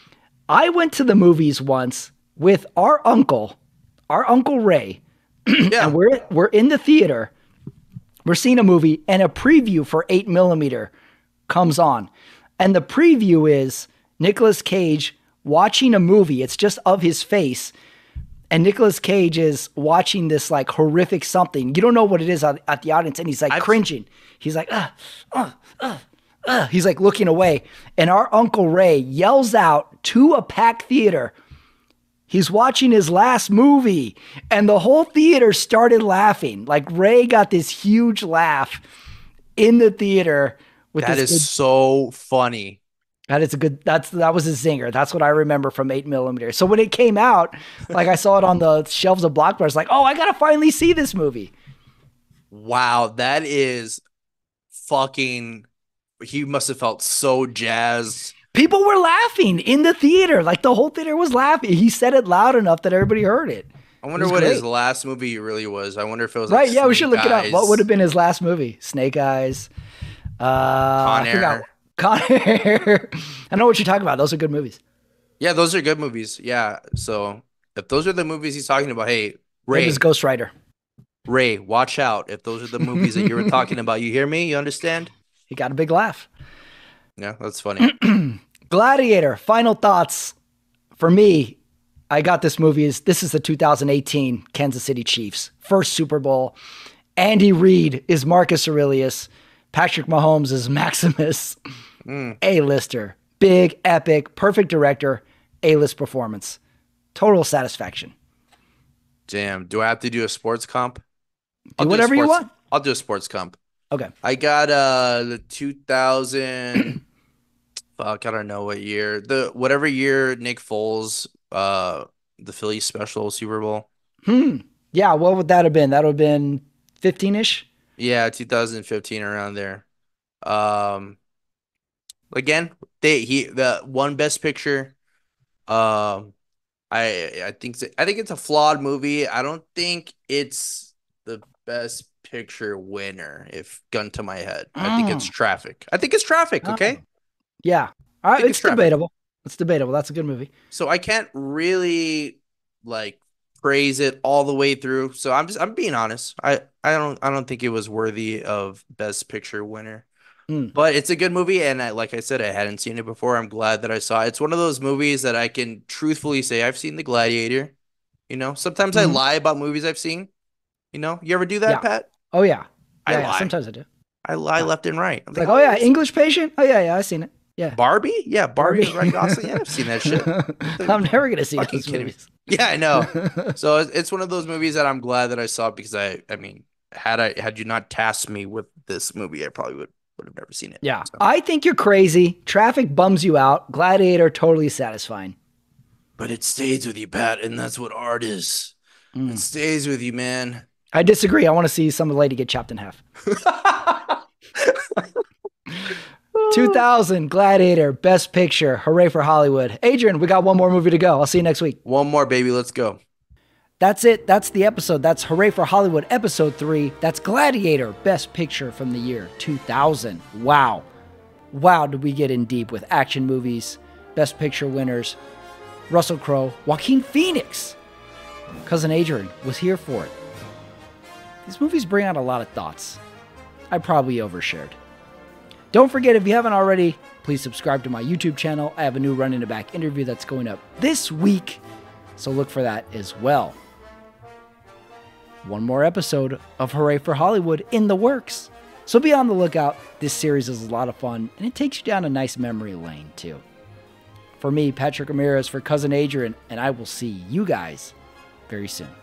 I went to the movies once with our uncle, our Uncle Ray. Yeah. And we're, we're in the theater. We're seeing a movie, and a preview for eight millimeter comes on. And the preview is Nicolas Cage watching a movie. It's just of his face. And Nicolas Cage is watching this like horrific something. You don't know what it is at, at the audience. And he's like I've, cringing. He's like, uh, uh, uh, uh. He's like looking away. And our Uncle Ray yells out to a packed theater. He's watching his last movie. And the whole theater started laughing. Like Ray got this huge laugh in the theater. With that this is good, so funny. That is a good, that's, that was a zinger. That's what I remember from eight millimeter. So when it came out, like I saw it on the shelves of Blockbuster, it's like, oh, I got to finally see this movie. Wow. That is fucking, he must have felt so jazzed. People were laughing in the theater. Like the whole theater was laughing. He said it loud enough that everybody heard it. I wonder what great. his last movie really was. I wonder if it was right. Like yeah, Snake we should look Eyes. it up. What would have been his last movie? Snake Eyes. Uh, Con Air. Con Air. I know what you're talking about. Those are good movies. Yeah, those are good movies. Yeah. So if those are the movies he's talking about, hey, Ray. It was Ghost Rider. Ray, watch out. If those are the movies that you were talking about, you hear me? You understand? He got a big laugh. Yeah, that's funny. Gladiator, final thoughts. For me, I got this movie. Is This is the two thousand eighteen Kansas City Chiefs. First Super Bowl. Andy Reid is Marcus Aurelius. Patrick Mahomes is Maximus. Mm. A-lister. Big, epic, perfect director. A-list performance. Total satisfaction. Damn. Do I have to do a sports comp? Do whatever do you want. I'll do a sports comp. Okay. I got uh the two thousand fuck, I don't know what year. The whatever year Nick Foles uh the Philly special Super Bowl. Hmm. Yeah, what would that have been? That would have been fifteen-ish? Yeah, two thousand fifteen around there. Um again, they he the one best picture. Um I I think I think it's a flawed movie. I don't think it's the best picture winner, if gun to my head. Oh. I think it's Traffic. I think it's Traffic, okay? Oh. Yeah. All right, it's, it's debatable. It's debatable. That's a good movie. So I can't really like praise it all the way through. So I'm just I'm being honest. I I don't I don't think it was worthy of best picture winner. Mm. But it's a good movie, and I, like I said, I hadn't seen it before. I'm glad that I saw it. It's one of those movies that I can truthfully say I've seen The Gladiator. You know, sometimes mm-hmm. I lie about movies I've seen. You know, you ever do that, yeah. Pat? Oh yeah, I yeah, lie. Sometimes I do. I lie yeah. left and right. I'm like, like, oh yeah, English Patient. Oh yeah, yeah, I've seen it. Yeah, Barbie. Yeah, Barbie. Barbie. Right, Gosling. Yeah, I've seen that shit. I'm never gonna see those movies. Me. Yeah, I know. So it's one of those movies that I'm glad that I saw because I, I mean, had I had you not tasked me with this movie, I probably would would have never seen it. Yeah, so. I think you're crazy. Traffic bums you out. Gladiator, totally satisfying. But it stays with you, Pat, and that's what art is. Mm. It stays with you, man. I disagree. I want to see some lady get chopped in half. two thousand Gladiator, Best Picture. Hooray for Hollywood. Adrian, we got one more movie to go. I'll see you next week. One more, baby. Let's go. That's it. That's the episode. That's Hooray for Hollywood, episode three. That's Gladiator, Best Picture from the year two thousand. Wow. Wow, did we get in deep with action movies, Best Picture winners, Russell Crowe, Joaquin Phoenix. Cousin Adrian was here for it. These movies bring out a lot of thoughts. I probably overshared. Don't forget, if you haven't already, please subscribe to my YouTube channel. I have a new Run in the Back interview that's going up this week, so look for that as well. One more episode of Hooray for Hollywood in the works. So be on the lookout. This series is a lot of fun, and it takes you down a nice memory lane, too. For me, Patrick Ramirez, for Cousin Adrian, and I will see you guys very soon.